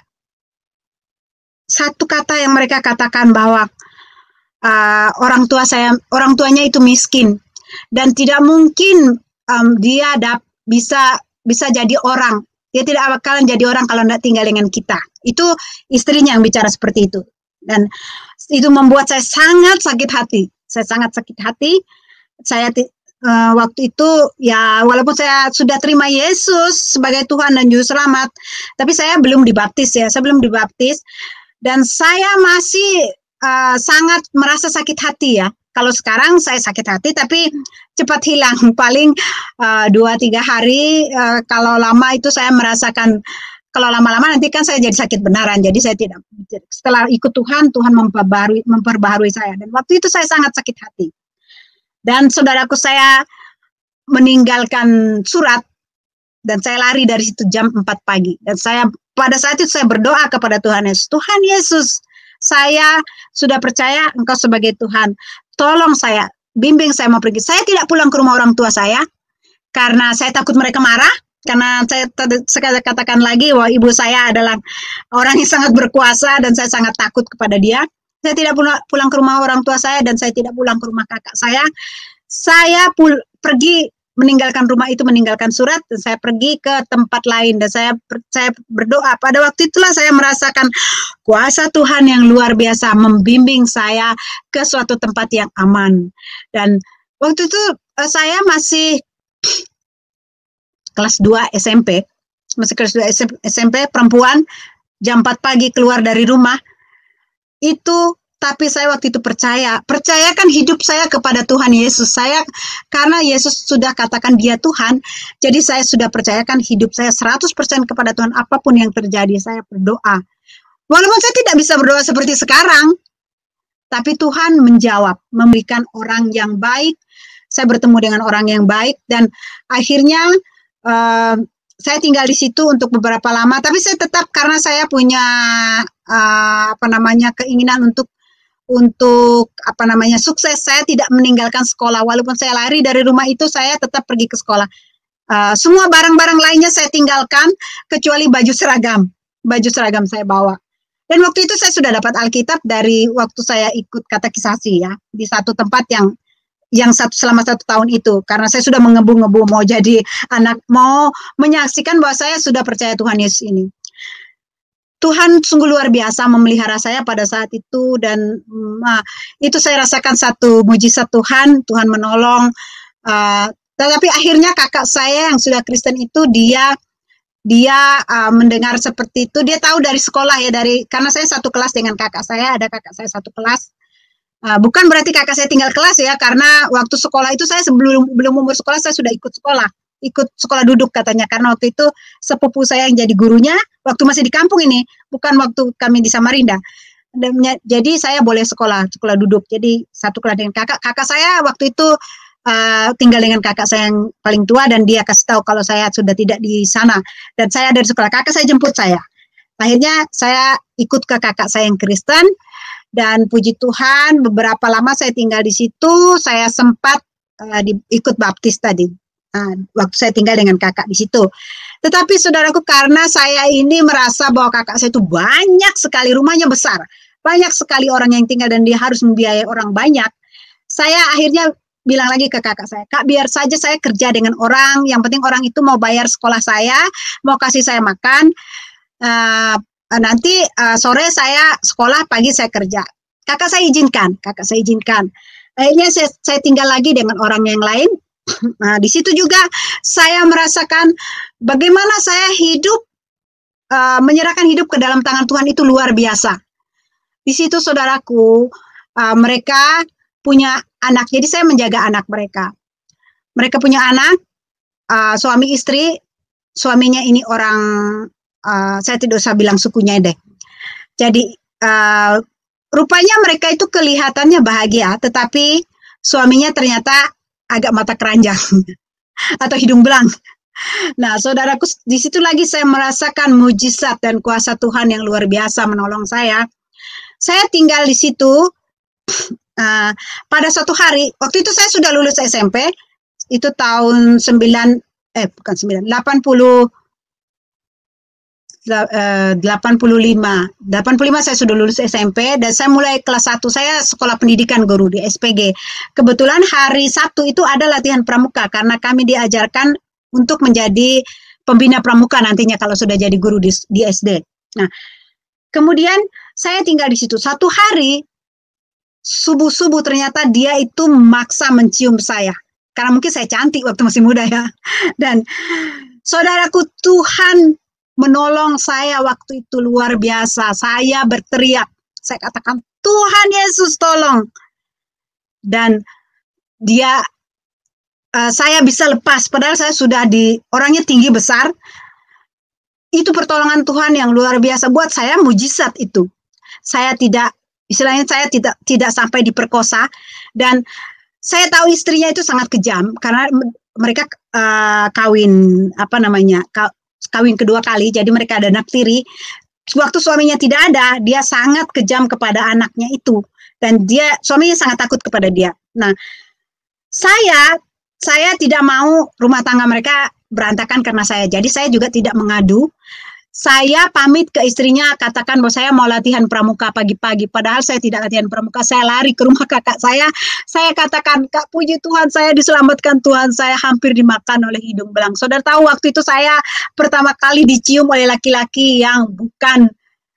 satu kata yang mereka katakan bahwa orang tuanya itu miskin dan tidak mungkin dia bisa jadi orang. Dia tidak bakalan jadi orang kalau tidak tinggal dengan kita. Itu istrinya yang bicara seperti itu. Dan itu membuat saya sangat sakit hati. Saya sangat sakit hati. Saya waktu itu ya, walaupun saya sudah terima Yesus sebagai Tuhan dan Juru Selamat, tapi saya belum dibaptis ya. Saya belum dibaptis dan saya masih sangat merasa sakit hati ya. Kalau sekarang saya sakit hati tapi cepat hilang, paling 2-3 hari. Kalau lama itu saya merasakan, kalau lama-lama nanti kan saya jadi sakit benaran. Jadi saya tidak, setelah ikut Tuhan memperbaharui saya. Dan waktu itu saya sangat sakit hati. Dan saudaraku, saya meninggalkan surat dan saya lari dari situ jam 4 pagi. Dan saya pada saat itu saya berdoa kepada Tuhan Yesus. Tuhan Yesus, saya sudah percaya Engkau sebagai Tuhan. Tolong saya, bimbing saya mau pergi. Saya tidak pulang ke rumah orang tua saya karena saya takut mereka marah. Karena saya katakan lagi bahwa ibu saya adalah orang yang sangat berkuasa dan saya sangat takut kepada dia. Saya tidak pulang ke rumah orang tua saya dan saya tidak pulang ke rumah kakak saya. Saya pergi meninggalkan rumah itu, meninggalkan surat, dan saya pergi ke tempat lain dan saya berdoa. Pada waktu itulah saya merasakan kuasa Tuhan yang luar biasa membimbing saya ke suatu tempat yang aman. Dan waktu itu saya masih kelas 2 SMP, masih kelas 2 SMP, perempuan, jam 4 pagi keluar dari rumah. Itu, tapi saya waktu itu percayakan hidup saya kepada Tuhan Yesus. Saya, karena Yesus sudah katakan dia Tuhan, jadi saya sudah percayakan hidup saya 100% kepada Tuhan. Apapun yang terjadi, saya berdoa. Walaupun saya tidak bisa berdoa seperti sekarang, tapi Tuhan menjawab, memberikan orang yang baik. Saya bertemu dengan orang yang baik, dan akhirnya saya tinggal di situ untuk beberapa lama. Tapi saya tetap, karena saya punya keinginan untuk sukses, saya tidak meninggalkan sekolah. Walaupun saya lari dari rumah itu, saya tetap pergi ke sekolah. Semua barang-barang lainnya saya tinggalkan kecuali baju seragam saya bawa. Dan waktu itu saya sudah dapat Alkitab dari waktu saya ikut katekisasi ya, di satu tempat yang selama 1 tahun itu, karena saya sudah mengebu-ngebu mau jadi anak, mau menyaksikan bahwa saya sudah percaya Tuhan Yesus ini. Tuhan sungguh luar biasa memelihara saya pada saat itu, dan itu saya rasakan satu mujizat Tuhan menolong. Tetapi akhirnya kakak saya yang sudah Kristen itu, dia mendengar seperti itu. Dia tahu dari sekolah ya, karena saya satu kelas dengan kakak saya, ada kakak saya satu kelas. Bukan berarti kakak saya tinggal kelas ya, karena waktu sekolah itu saya belum umur sekolah, saya sudah ikut sekolah duduk katanya, karena waktu itu sepupu saya yang jadi gurunya waktu masih di kampung ini, bukan waktu kami di Samarinda. Jadi saya boleh sekolah duduk, jadi satu kelas dengan kakak saya. Waktu itu tinggal dengan kakak saya yang paling tua, dan dia kasih tahu kalau saya sudah tidak di sana, dan saya dari sekolah. Kakak saya jemput saya, akhirnya saya ikut ke kakak saya yang Kristen, dan puji Tuhan beberapa lama saya tinggal di situ. Saya sempat ikut baptis tadi. Waktu saya tinggal dengan kakak di situ. Tetapi saudaraku, karena saya ini merasa bahwa kakak saya itu banyak sekali, rumahnya besar, banyak sekali orang yang tinggal, dan dia harus membiayai orang banyak. Saya akhirnya bilang lagi ke kakak saya, Kak, biar saja saya kerja dengan orang, yang penting orang itu mau bayar sekolah saya, mau kasih saya makan, nanti sore saya sekolah, pagi saya kerja. Kakak saya izinkan. Akhirnya saya tinggal lagi dengan orang yang lain. Nah, di situ juga saya merasakan bagaimana saya hidup, menyerahkan hidup ke dalam tangan Tuhan itu luar biasa. Di situ saudaraku, mereka punya anak, jadi saya menjaga anak mereka. Mereka punya anak, suami istri, suaminya ini orang, saya tidak usah bilang sukunya deh. Jadi rupanya mereka itu kelihatannya bahagia, tetapi suaminya ternyata agak mata keranjang atau hidung belang. Nah, saudaraku, di situ lagi saya merasakan mujizat dan kuasa Tuhan yang luar biasa menolong saya. Saya tinggal di situ pada suatu hari. Waktu itu saya sudah lulus SMP. Itu tahun 85 saya sudah lulus SMP dan saya mulai kelas 1 saya sekolah pendidikan guru di SPG. Kebetulan hari Sabtu itu ada latihan pramuka karena kami diajarkan untuk menjadi pembina pramuka nantinya kalau sudah jadi guru di SD. Nah, kemudian saya tinggal di situ. Satu hari subuh-subuh ternyata dia itu maksa mencium saya. Karena mungkin saya cantik waktu masih muda ya. Dan saudaraku, Tuhan menolong saya waktu itu luar biasa. Saya berteriak. Saya katakan, Tuhan Yesus tolong. Dan dia, saya bisa lepas. Padahal saya sudah orangnya tinggi besar. Itu pertolongan Tuhan yang luar biasa. Buat saya mujizat itu. Saya tidak, istilahnya saya tidak sampai diperkosa. Dan saya tahu istrinya itu sangat kejam karena mereka kawin kedua kali, jadi mereka ada anak tiri. Waktu suaminya tidak ada, dia sangat kejam kepada anaknya itu dan suaminya sangat takut kepada dia. Nah, saya tidak mau rumah tangga mereka berantakan karena saya. Jadi saya juga tidak mengadu. Saya pamit ke istrinya, katakan bahwa saya mau latihan pramuka pagi-pagi. Padahal saya tidak latihan pramuka, saya lari ke rumah kakak saya. Saya katakan, Kak, puji Tuhan, saya diselamatkan Tuhan, saya hampir dimakan oleh hidung belang. Saudara tahu waktu itu saya pertama kali dicium oleh laki-laki yang bukan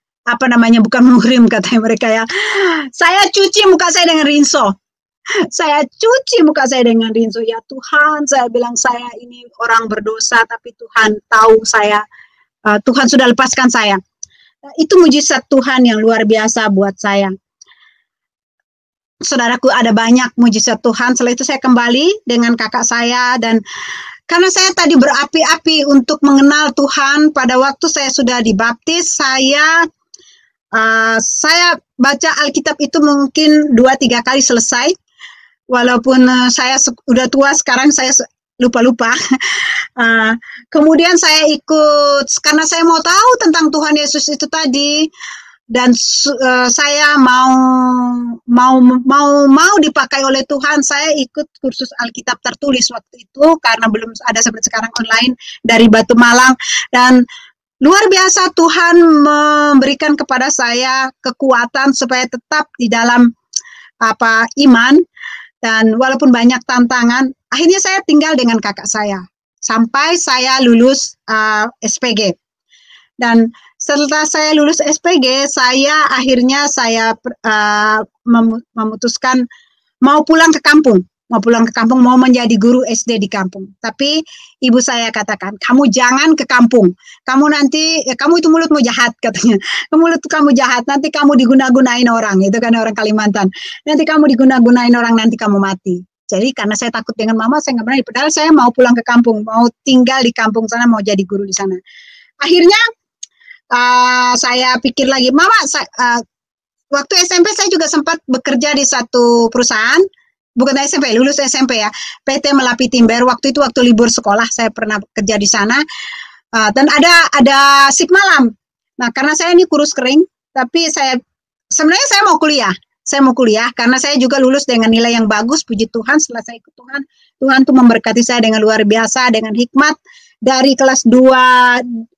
muhrim katanya mereka ya. Saya cuci muka saya dengan rinso. Saya cuci muka saya dengan rinso. Ya Tuhan, saya bilang saya ini orang berdosa, tapi Tuhan tahu saya. Tuhan sudah lepaskan saya. Itu mujizat Tuhan yang luar biasa buat saya. Saudaraku, ada banyak mujizat Tuhan. Setelah itu saya kembali dengan kakak saya dan karena saya tadi berapi-api untuk mengenal Tuhan pada waktu saya sudah dibaptis, saya baca Alkitab itu mungkin 2-3 kali selesai. Walaupun saya sudah tua sekarang, saya lupa-lupa. Kemudian saya ikut karena saya mau tahu tentang Tuhan Yesus itu tadi dan saya mau dipakai oleh Tuhan. Saya ikut kursus Alkitab tertulis waktu itu karena belum ada seperti sekarang online dari Batu Malang dan luar biasa Tuhan memberikan kepada saya kekuatan supaya tetap di dalam iman. Dan walaupun banyak tantangan, akhirnya saya tinggal dengan kakak saya sampai saya lulus SPG. Dan setelah saya lulus SPG, saya akhirnya memutuskan mau pulang ke kampung, mau menjadi guru SD di kampung. Tapi ibu saya katakan, kamu jangan ke kampung. Kamu nanti, kamu itu mulutmu jahat katanya. Mulut kamu jahat, nanti kamu diguna-gunain orang. Itu kan orang Kalimantan. Nanti kamu diguna-gunain orang, nanti kamu mati. Jadi karena saya takut dengan mama, saya nggak berani. Padahal saya mau pulang ke kampung, mau tinggal di kampung sana, mau jadi guru di sana. Akhirnya saya pikir lagi, mama, waktu SMP saya juga sempat bekerja di satu perusahaan. Bukan SMP, lulus SMP ya, PT Melapi Timber. Waktu libur sekolah saya pernah kerja di sana dan ada shift malam. Nah karena saya ini kurus kering, tapi sebenarnya saya mau kuliah karena saya juga lulus dengan nilai yang bagus, puji Tuhan. Setelah saya ikut Tuhan tuh memberkati saya dengan luar biasa, dengan hikmat dari kelas 2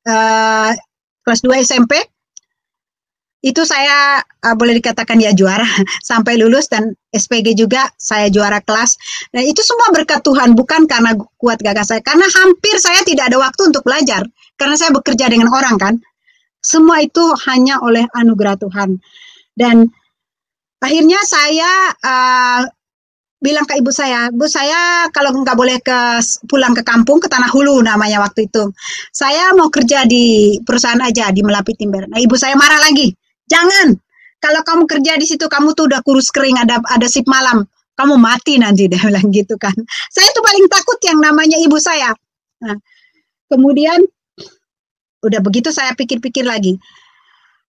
SMP. Itu saya boleh dikatakan ya juara sampai lulus dan SPG juga saya juara kelas. Dan itu semua berkat Tuhan, bukan karena kuat gagah saya. Karena hampir saya tidak ada waktu untuk belajar. Karena saya bekerja dengan orang kan. Semua itu hanya oleh anugerah Tuhan. Dan akhirnya saya bilang ke ibu saya, Bu, saya kalau nggak boleh pulang ke kampung, ke Tanah Hulu namanya waktu itu. Saya mau kerja di perusahaan aja, di Melapi Timber. Nah ibu saya marah lagi. Jangan, kalau kamu kerja di situ, kamu tuh udah kurus kering, ada shift malam, kamu mati nanti, dia bilang gitu kan. Saya tuh paling takut yang namanya ibu saya. Nah, kemudian, udah begitu saya pikir-pikir lagi.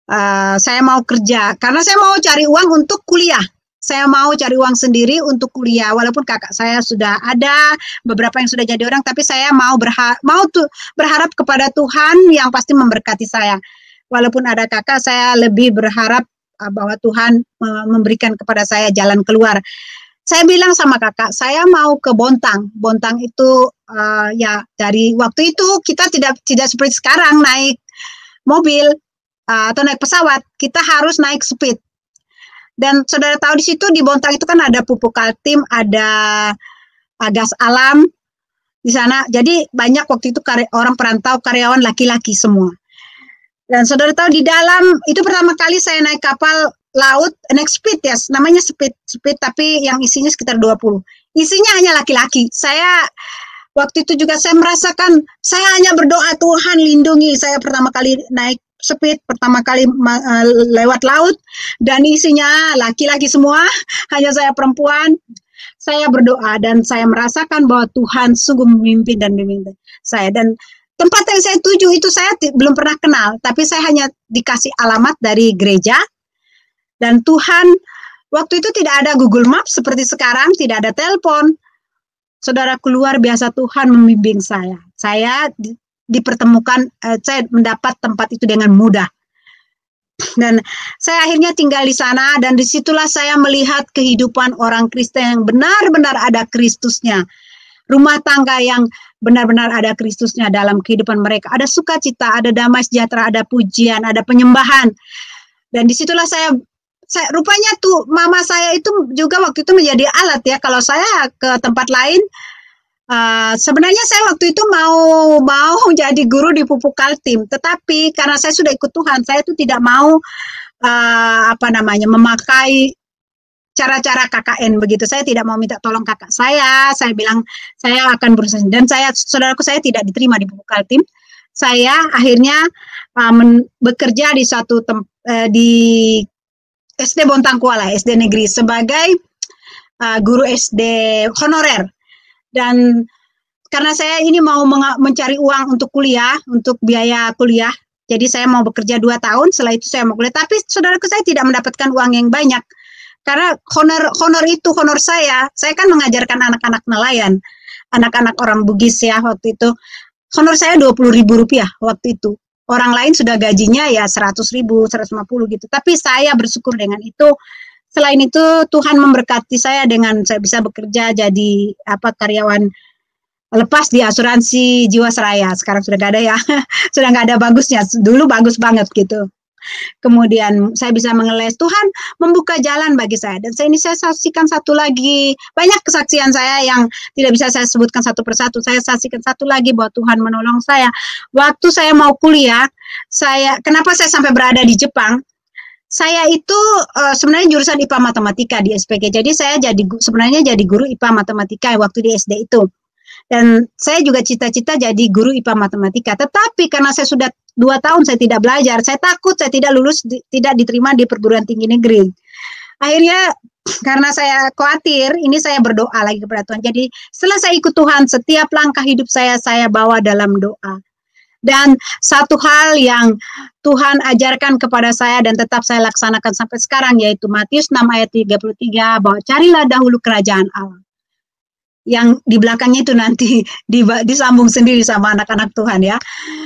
saya mau kerja karena saya mau cari uang untuk kuliah. Saya mau cari uang sendiri untuk kuliah, walaupun kakak saya sudah ada, beberapa yang sudah jadi orang, tapi saya mau berharap kepada Tuhan yang pasti memberkati saya. Walaupun ada kakak, saya lebih berharap bahwa Tuhan memberikan kepada saya jalan keluar. Saya bilang sama kakak, saya mau ke Bontang. Bontang itu ya dari waktu itu kita tidak seperti sekarang naik mobil atau naik pesawat, kita harus naik speed. Dan saudara tahu di situ di Bontang itu kan ada pupuk Kaltim, ada gas alam di sana. Jadi banyak waktu itu orang perantau, karyawan laki-laki semua. Dan saudara tahu di dalam itu pertama kali saya naik kapal laut, naik speed ya, namanya speed tapi yang isinya sekitar 20. Isinya hanya laki-laki. Saya waktu itu juga saya merasakan saya hanya berdoa, Tuhan lindungi saya pertama kali naik speed, pertama kali lewat laut, dan isinya laki-laki semua, hanya saya perempuan. Saya berdoa dan saya merasakan bahwa Tuhan sungguh memimpin dan memimpin saya. Dan tempat yang saya tuju itu saya belum pernah kenal, tapi saya hanya dikasih alamat dari gereja. Dan Tuhan, waktu itu tidak ada Google Maps seperti sekarang, tidak ada telepon. Saudara, luar biasa Tuhan membimbing saya. Saya dipertemukan, saya mendapat tempat itu dengan mudah. Dan saya akhirnya tinggal di sana, dan disitulah saya melihat kehidupan orang Kristen yang benar-benar ada Kristusnya. Rumah tangga yang benar-benar ada Kristusnya dalam kehidupan mereka. Ada sukacita, ada damai sejahtera, ada pujian, ada penyembahan. Dan disitulah saya rupanya tuh mama saya itu juga waktu itu menjadi alat ya. Kalau saya ke tempat lain, sebenarnya saya waktu itu mau jadi guru di pupuk Kaltim, tetapi karena saya sudah ikut Tuhan, saya itu tidak mau memakai cara-cara KKN begitu. Saya tidak mau minta tolong kakak saya bilang saya akan berusaha, dan saudaraku saya tidak diterima di pupuk Kaltim. Saya akhirnya bekerja di di SD Bontang Kuala, SD negeri sebagai guru SD honorer. Dan karena saya ini mau mencari uang untuk kuliah, untuk biaya kuliah, jadi saya mau bekerja 2 tahun, setelah itu saya mau kuliah. Tapi saudaraku saya tidak mendapatkan uang yang banyak, karena honor saya kan mengajarkan anak-anak nelayan, anak-anak orang Bugis ya waktu itu. Honor saya Rp20.000 waktu itu. Orang lain sudah gajinya ya 100.000, 150 gitu. Tapi saya bersyukur dengan itu. Selain itu Tuhan memberkati saya dengan saya bisa bekerja jadi karyawan lepas di asuransi Jiwasraya. Sekarang sudah nggak ada ya, sudah nggak ada bagusnya. Dulu bagus banget gitu. Kemudian saya bisa mengeles, Tuhan membuka jalan bagi saya. Dan saya saksikan satu lagi, banyak kesaksian saya yang tidak bisa saya sebutkan satu persatu. Saya saksikan satu lagi bahwa Tuhan menolong saya. Waktu saya mau kuliah, kenapa saya sampai berada di Jepang? Saya itu sebenarnya jurusan IPA Matematika di SPG. Jadi saya sebenarnya jadi guru IPA Matematika waktu di SD itu. Dan saya juga cita-cita jadi guru IPA Matematika. Tetapi karena saya sudah 2 tahun saya tidak belajar, saya takut saya tidak lulus, tidak diterima di perguruan tinggi negeri. Akhirnya karena saya khawatir, ini saya berdoa lagi kepada Tuhan. Jadi setelah saya ikut Tuhan, setiap langkah hidup saya bawa dalam doa. Dan satu hal yang Tuhan ajarkan kepada saya dan tetap saya laksanakan sampai sekarang, yaitu Matius 6 ayat 33, bahwa carilah dahulu kerajaan Allah. Yang di belakangnya itu nanti disambung sendiri sama anak-anak Tuhan ya.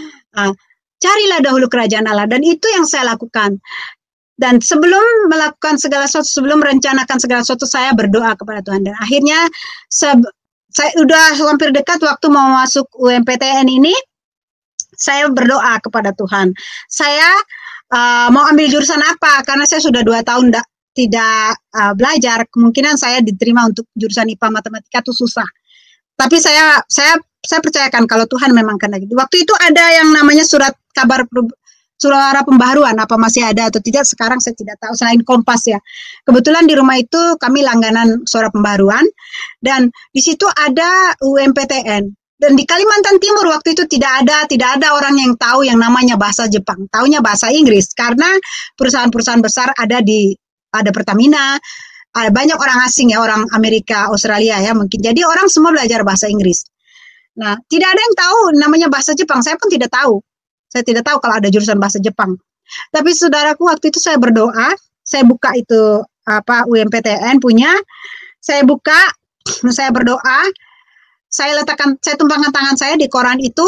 Carilah dahulu kerajaan Allah, dan itu yang saya lakukan. Dan sebelum melakukan segala sesuatu, sebelum merencanakan segala sesuatu, saya berdoa kepada Tuhan. Dan akhirnya saya udah hampir dekat waktu mau masuk UMPTN ini, saya berdoa kepada Tuhan. Saya mau ambil jurusan apa? Karena saya sudah 2 tahun tidak belajar, kemungkinan saya diterima untuk jurusan IPA Matematika itu susah. Tapi saya percayakan kalau Tuhan memang kena gitu. Waktu itu ada yang namanya surat pembaharuan, apa masih ada atau tidak sekarang saya tidak tahu, selain Kompas ya. Kebetulan di rumah itu kami langganan surat pembaharuan, dan di situ ada UMPTN. Dan di Kalimantan Timur waktu itu tidak ada orang yang tahu yang namanya bahasa Jepang, taunya bahasa Inggris, karena perusahaan-perusahaan besar ada Pertamina, ada banyak orang asing ya, orang Amerika, Australia ya mungkin. Jadi orang semua belajar bahasa Inggris. Nah, tidak ada yang tahu namanya bahasa Jepang. Saya pun tidak tahu. Saya tidak tahu kalau ada jurusan bahasa Jepang. Tapi saudaraku, waktu itu saya berdoa, saya buka itu UMPTN punya, saya buka, saya berdoa, saya tumpangkan tangan saya di koran itu,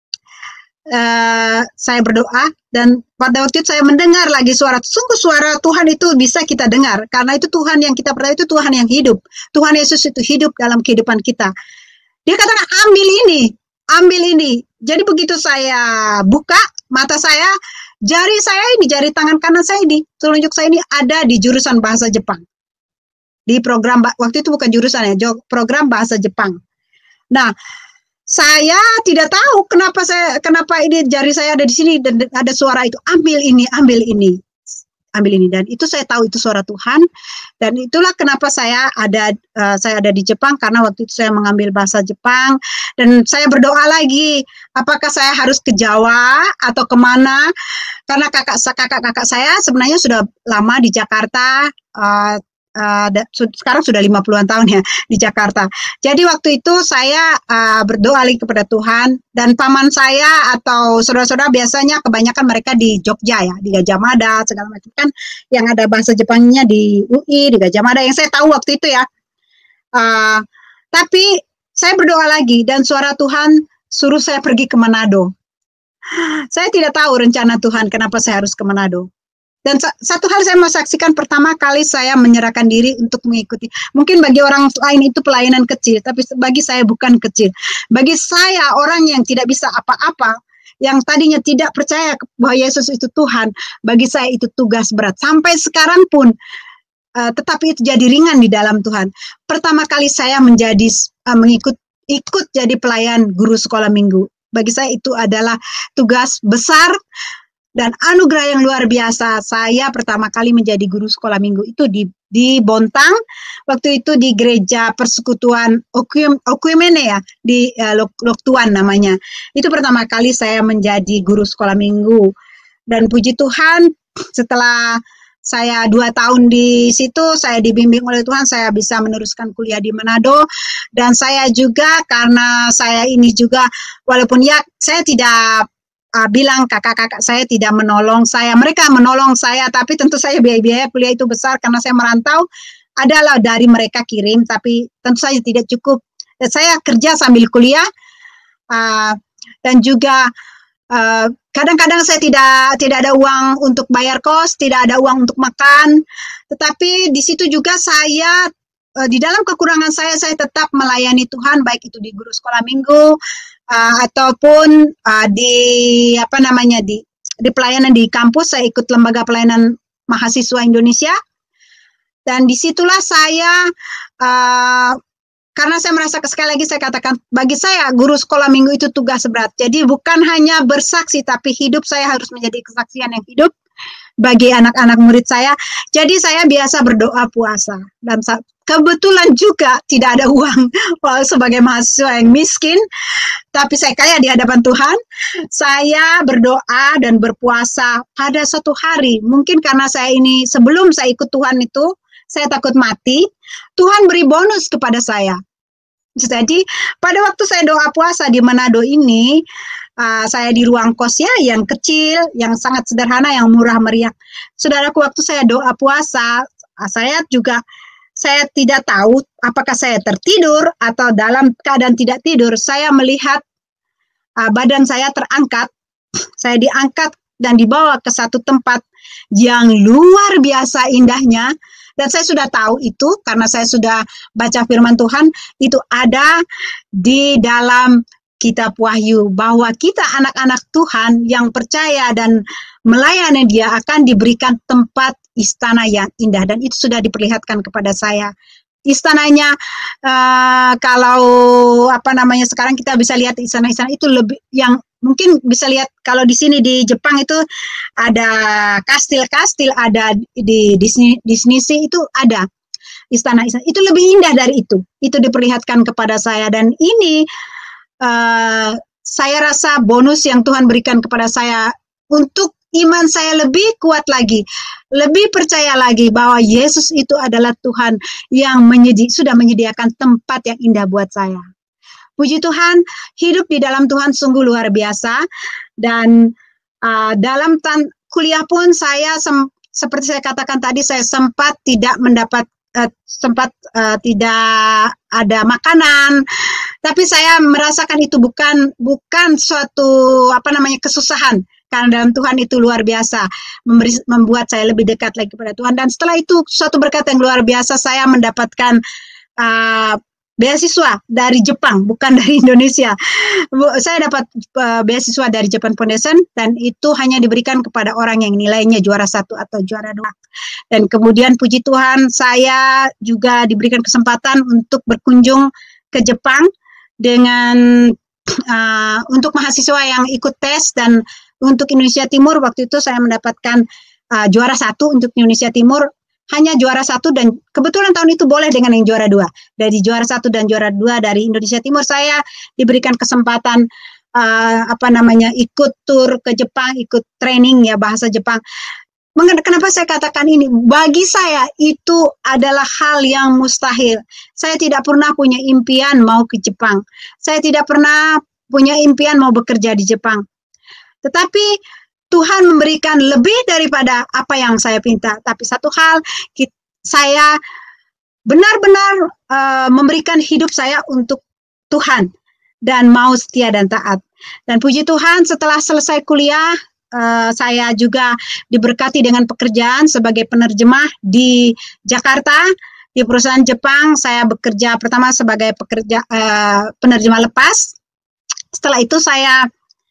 saya berdoa, dan pada waktu itu saya mendengar lagi suara, sungguh suara Tuhan itu bisa kita dengar, karena itu Tuhan yang kita percaya itu Tuhan yang hidup. Tuhan Yesus itu hidup dalam kehidupan kita. Dia katakan, ambil ini. Jadi begitu saya buka mata saya, jari tangan kanan saya ini, telunjuk saya ini ada di jurusan bahasa Jepang. Di program, waktu itu bukan jurusan ya, program bahasa Jepang. Nah, saya tidak tahu kenapa ini jari saya ada di sini dan ada suara itu, ambil ini. Dan itu saya tahu itu suara Tuhan, dan itulah kenapa saya ada di Jepang, karena waktu itu saya mengambil bahasa Jepang, dan saya berdoa lagi, apakah saya harus ke Jawa atau kemana, karena kakak saya sebenarnya sudah lama di Jakarta, sekarang sudah 50-an tahun ya di Jakarta. Jadi waktu itu saya berdoa lagi kepada Tuhan, dan paman saya atau saudara-saudara biasanya kebanyakan mereka di Jogja ya, di Gajah Mada segala macam kan, yang ada bahasa Jepangnya di UI, di Gajah Mada yang saya tahu waktu itu ya. Tapi saya berdoa lagi, dan suara Tuhan suruh saya pergi ke Manado. Saya tidak tahu rencana Tuhan kenapa saya harus ke Manado. Dan satu hal saya mau saksikan, pertama kali saya menyerahkan diri untuk mengikuti. Mungkin bagi orang lain itu pelayanan kecil, tapi bagi saya bukan kecil. Bagi saya, orang yang tidak bisa apa-apa, yang tadinya tidak percaya bahwa Yesus itu Tuhan, bagi saya itu tugas berat. Sampai sekarang pun, tetapi itu jadi ringan di dalam Tuhan. Pertama kali saya ikut jadi pelayan guru sekolah minggu. Bagi saya itu adalah tugas besar dan anugerah yang luar biasa. Saya pertama kali menjadi guru sekolah minggu itu di Bontang, waktu itu di gereja persekutuan Okumene ya, di Loktuan namanya. Itu pertama kali saya menjadi guru sekolah minggu. Dan puji Tuhan, setelah saya 2 tahun di situ, saya dibimbing oleh Tuhan, saya bisa meneruskan kuliah di Manado. Dan saya juga, karena saya ini juga, walaupun ya saya tidak bilang kakak-kakak saya tidak menolong saya, mereka menolong saya, tapi tentu saya biaya kuliah itu besar karena saya merantau, adalah dari mereka kirim, tapi tentu saja tidak cukup. Dan saya kerja sambil kuliah, dan juga kadang-kadang saya tidak ada uang untuk bayar kos, tidak ada uang untuk makan, tetapi di situ juga saya di dalam kekurangan saya tetap melayani Tuhan, baik itu di guru sekolah minggu, ataupun di pelayanan di kampus. Saya ikut lembaga pelayanan mahasiswa Indonesia, dan disitulah saya karena saya merasa, sekali lagi saya katakan, bagi saya guru sekolah minggu itu tugas berat. Jadi bukan hanya bersaksi, tapi hidup saya harus menjadi kesaksian yang hidup bagi anak-anak murid saya. Jadi saya biasa berdoa puasa, dan kebetulan juga tidak ada uang sebagai mahasiswa yang miskin, tapi saya kaya di hadapan Tuhan. Saya berdoa dan berpuasa pada suatu hari, mungkin karena saya ini sebelum saya ikut Tuhan itu, saya takut mati, Tuhan beri bonus kepada saya. Jadi pada waktu saya doa puasa di Manado ini, saya di ruang kos ya, yang kecil, yang sangat sederhana, yang murah meriah. Saudaraku, waktu saya doa puasa, saya tidak tahu apakah saya tertidur atau dalam keadaan tidak tidur. Saya melihat badan saya terangkat, saya diangkat dan dibawa ke satu tempat yang luar biasa indahnya. Dan saya sudah tahu itu karena saya sudah baca firman Tuhan, itu ada di dalam kitab Wahyu, bahwa kita anak-anak Tuhan yang percaya dan melayani Dia akan diberikan tempat istana yang indah, dan itu sudah diperlihatkan kepada saya. Istananya, kalau sekarang kita bisa lihat istana-istana itu lebih, yang mungkin bisa lihat kalau di sini di Jepang itu ada kastil-kastil, ada di Disney itu ada istana-istana, itu lebih indah dari itu diperlihatkan kepada saya. Dan ini saya rasa bonus yang Tuhan berikan kepada saya untuk iman saya lebih kuat lagi, lebih percaya lagi bahwa Yesus itu adalah Tuhan yang sudah menyediakan tempat yang indah buat saya. Puji Tuhan, hidup di dalam Tuhan sungguh luar biasa. Dan dalam kuliah pun saya seperti saya katakan tadi, saya sempat tidak mendapat tidak ada makanan, tapi saya merasakan itu bukan suatu kesusahan, karena dalam Tuhan itu luar biasa, membuat saya lebih dekat lagi kepada Tuhan. Dan setelah itu suatu berkat yang luar biasa, saya mendapatkan beasiswa dari Jepang, bukan dari Indonesia. Saya dapat beasiswa dari Japan Foundation, dan itu hanya diberikan kepada orang yang nilainya juara 1 atau juara 2. Dan kemudian puji Tuhan, saya juga diberikan kesempatan untuk berkunjung ke Jepang dengan untuk mahasiswa yang ikut tes. Dan untuk Indonesia Timur waktu itu saya mendapatkan juara 1 untuk Indonesia Timur. Hanya juara 1, dan kebetulan tahun itu boleh dengan yang juara 2. Dari juara 1 dan juara 2 dari Indonesia Timur, saya diberikan kesempatan ikut tur ke Jepang, ikut training ya bahasa Jepang. Kenapa saya katakan ini? Bagi saya itu adalah hal yang mustahil. Saya tidak pernah punya impian mau ke Jepang. Saya tidak pernah punya impian mau bekerja di Jepang. Tetapi Tuhan memberikan lebih daripada apa yang saya minta. Tapi satu hal, saya benar-benar memberikan hidup saya untuk Tuhan dan mau setia dan taat. Dan puji Tuhan, setelah selesai kuliah, saya juga diberkati dengan pekerjaan sebagai penerjemah di Jakarta, di perusahaan Jepang. Saya bekerja pertama sebagai penerjemah lepas. Setelah itu saya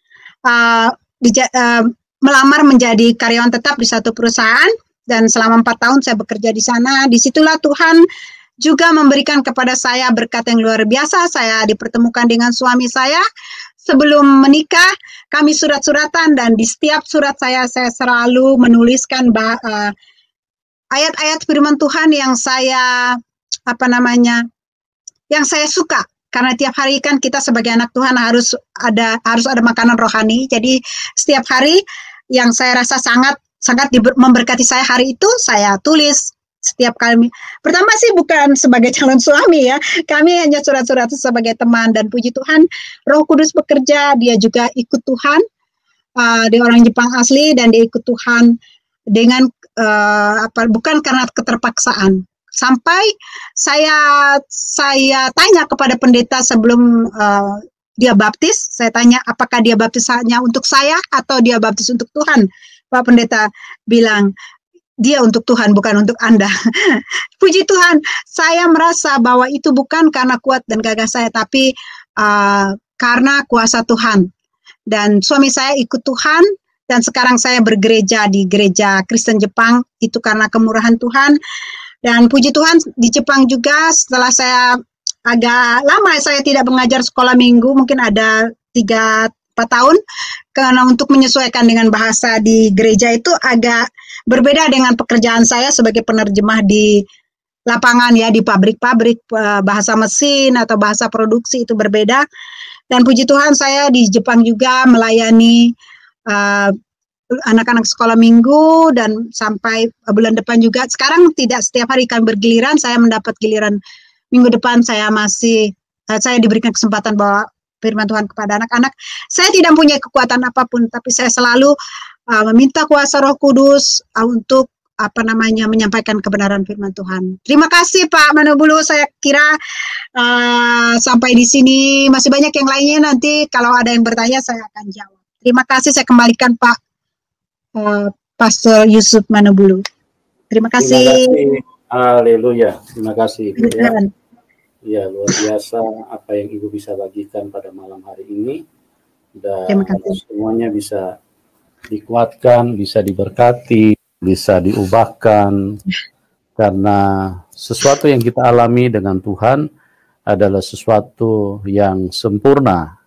melamar menjadi karyawan tetap di satu perusahaan, dan selama 4 tahun saya bekerja di sana. Disitulah Tuhan juga memberikan kepada saya berkat yang luar biasa. Saya dipertemukan dengan suami saya. Sebelum menikah, kami surat-suratan, dan di setiap surat saya selalu menuliskan ayat-ayat firman Tuhan yang saya yang saya suka. Karena tiap hari kan kita sebagai anak Tuhan harus ada makanan rohani. Jadi setiap hari yang saya rasa sangat memberkati saya hari itu, saya tulis setiap kali. Pertama sih bukan sebagai calon suami ya, kami hanya surat-surat sebagai teman. Dan puji Tuhan, Roh Kudus bekerja. Dia juga ikut Tuhan. Dia orang Jepang asli, dan dia ikut Tuhan dengan bukan karena keterpaksaan. Sampai saya tanya kepada pendeta sebelum dia baptis, saya tanya apakah dia baptis hanya untuk saya atau dia baptis untuk Tuhan. Pak Pendeta bilang, dia untuk Tuhan, bukan untuk Anda. Puji Tuhan, saya merasa bahwa itu bukan karena kuat dan gagah saya, tapi karena kuasa Tuhan. Dan suami saya ikut Tuhan, dan sekarang saya bergereja di gereja Kristen Jepang, itu karena kemurahan Tuhan. Dan puji Tuhan, di Jepang juga setelah saya agak lama saya tidak mengajar sekolah minggu, mungkin ada 3-4 tahun, karena untuk menyesuaikan dengan bahasa di gereja itu agak berbeda dengan pekerjaan saya sebagai penerjemah di lapangan ya, di pabrik-pabrik, bahasa mesin atau bahasa produksi itu berbeda. Dan puji Tuhan, saya di Jepang juga melayani anak-anak sekolah minggu, dan sampai bulan depan juga. Sekarang tidak setiap hari kami bergiliran, saya mendapat giliran minggu depan. Saya diberikan kesempatan bawa firman Tuhan kepada anak-anak. Saya tidak punya kekuatan apapun, tapi saya selalu meminta kuasa Roh Kudus untuk menyampaikan kebenaran firman Tuhan. Terima kasih Pak Manobulu. Saya kira sampai di sini, masih banyak yang lainnya, nanti kalau ada yang bertanya saya akan jawab. Terima kasih, saya kembalikan Pak Pastor Yusuf Manobulu. Terima kasih. Haleluya. Terima kasih. Ya, luar biasa apa yang Ibu bisa bagikan pada malam hari ini. Dan semuanya bisa dikuatkan, bisa diberkati, bisa diubahkan. Karena sesuatu yang kita alami dengan Tuhan adalah sesuatu yang sempurna.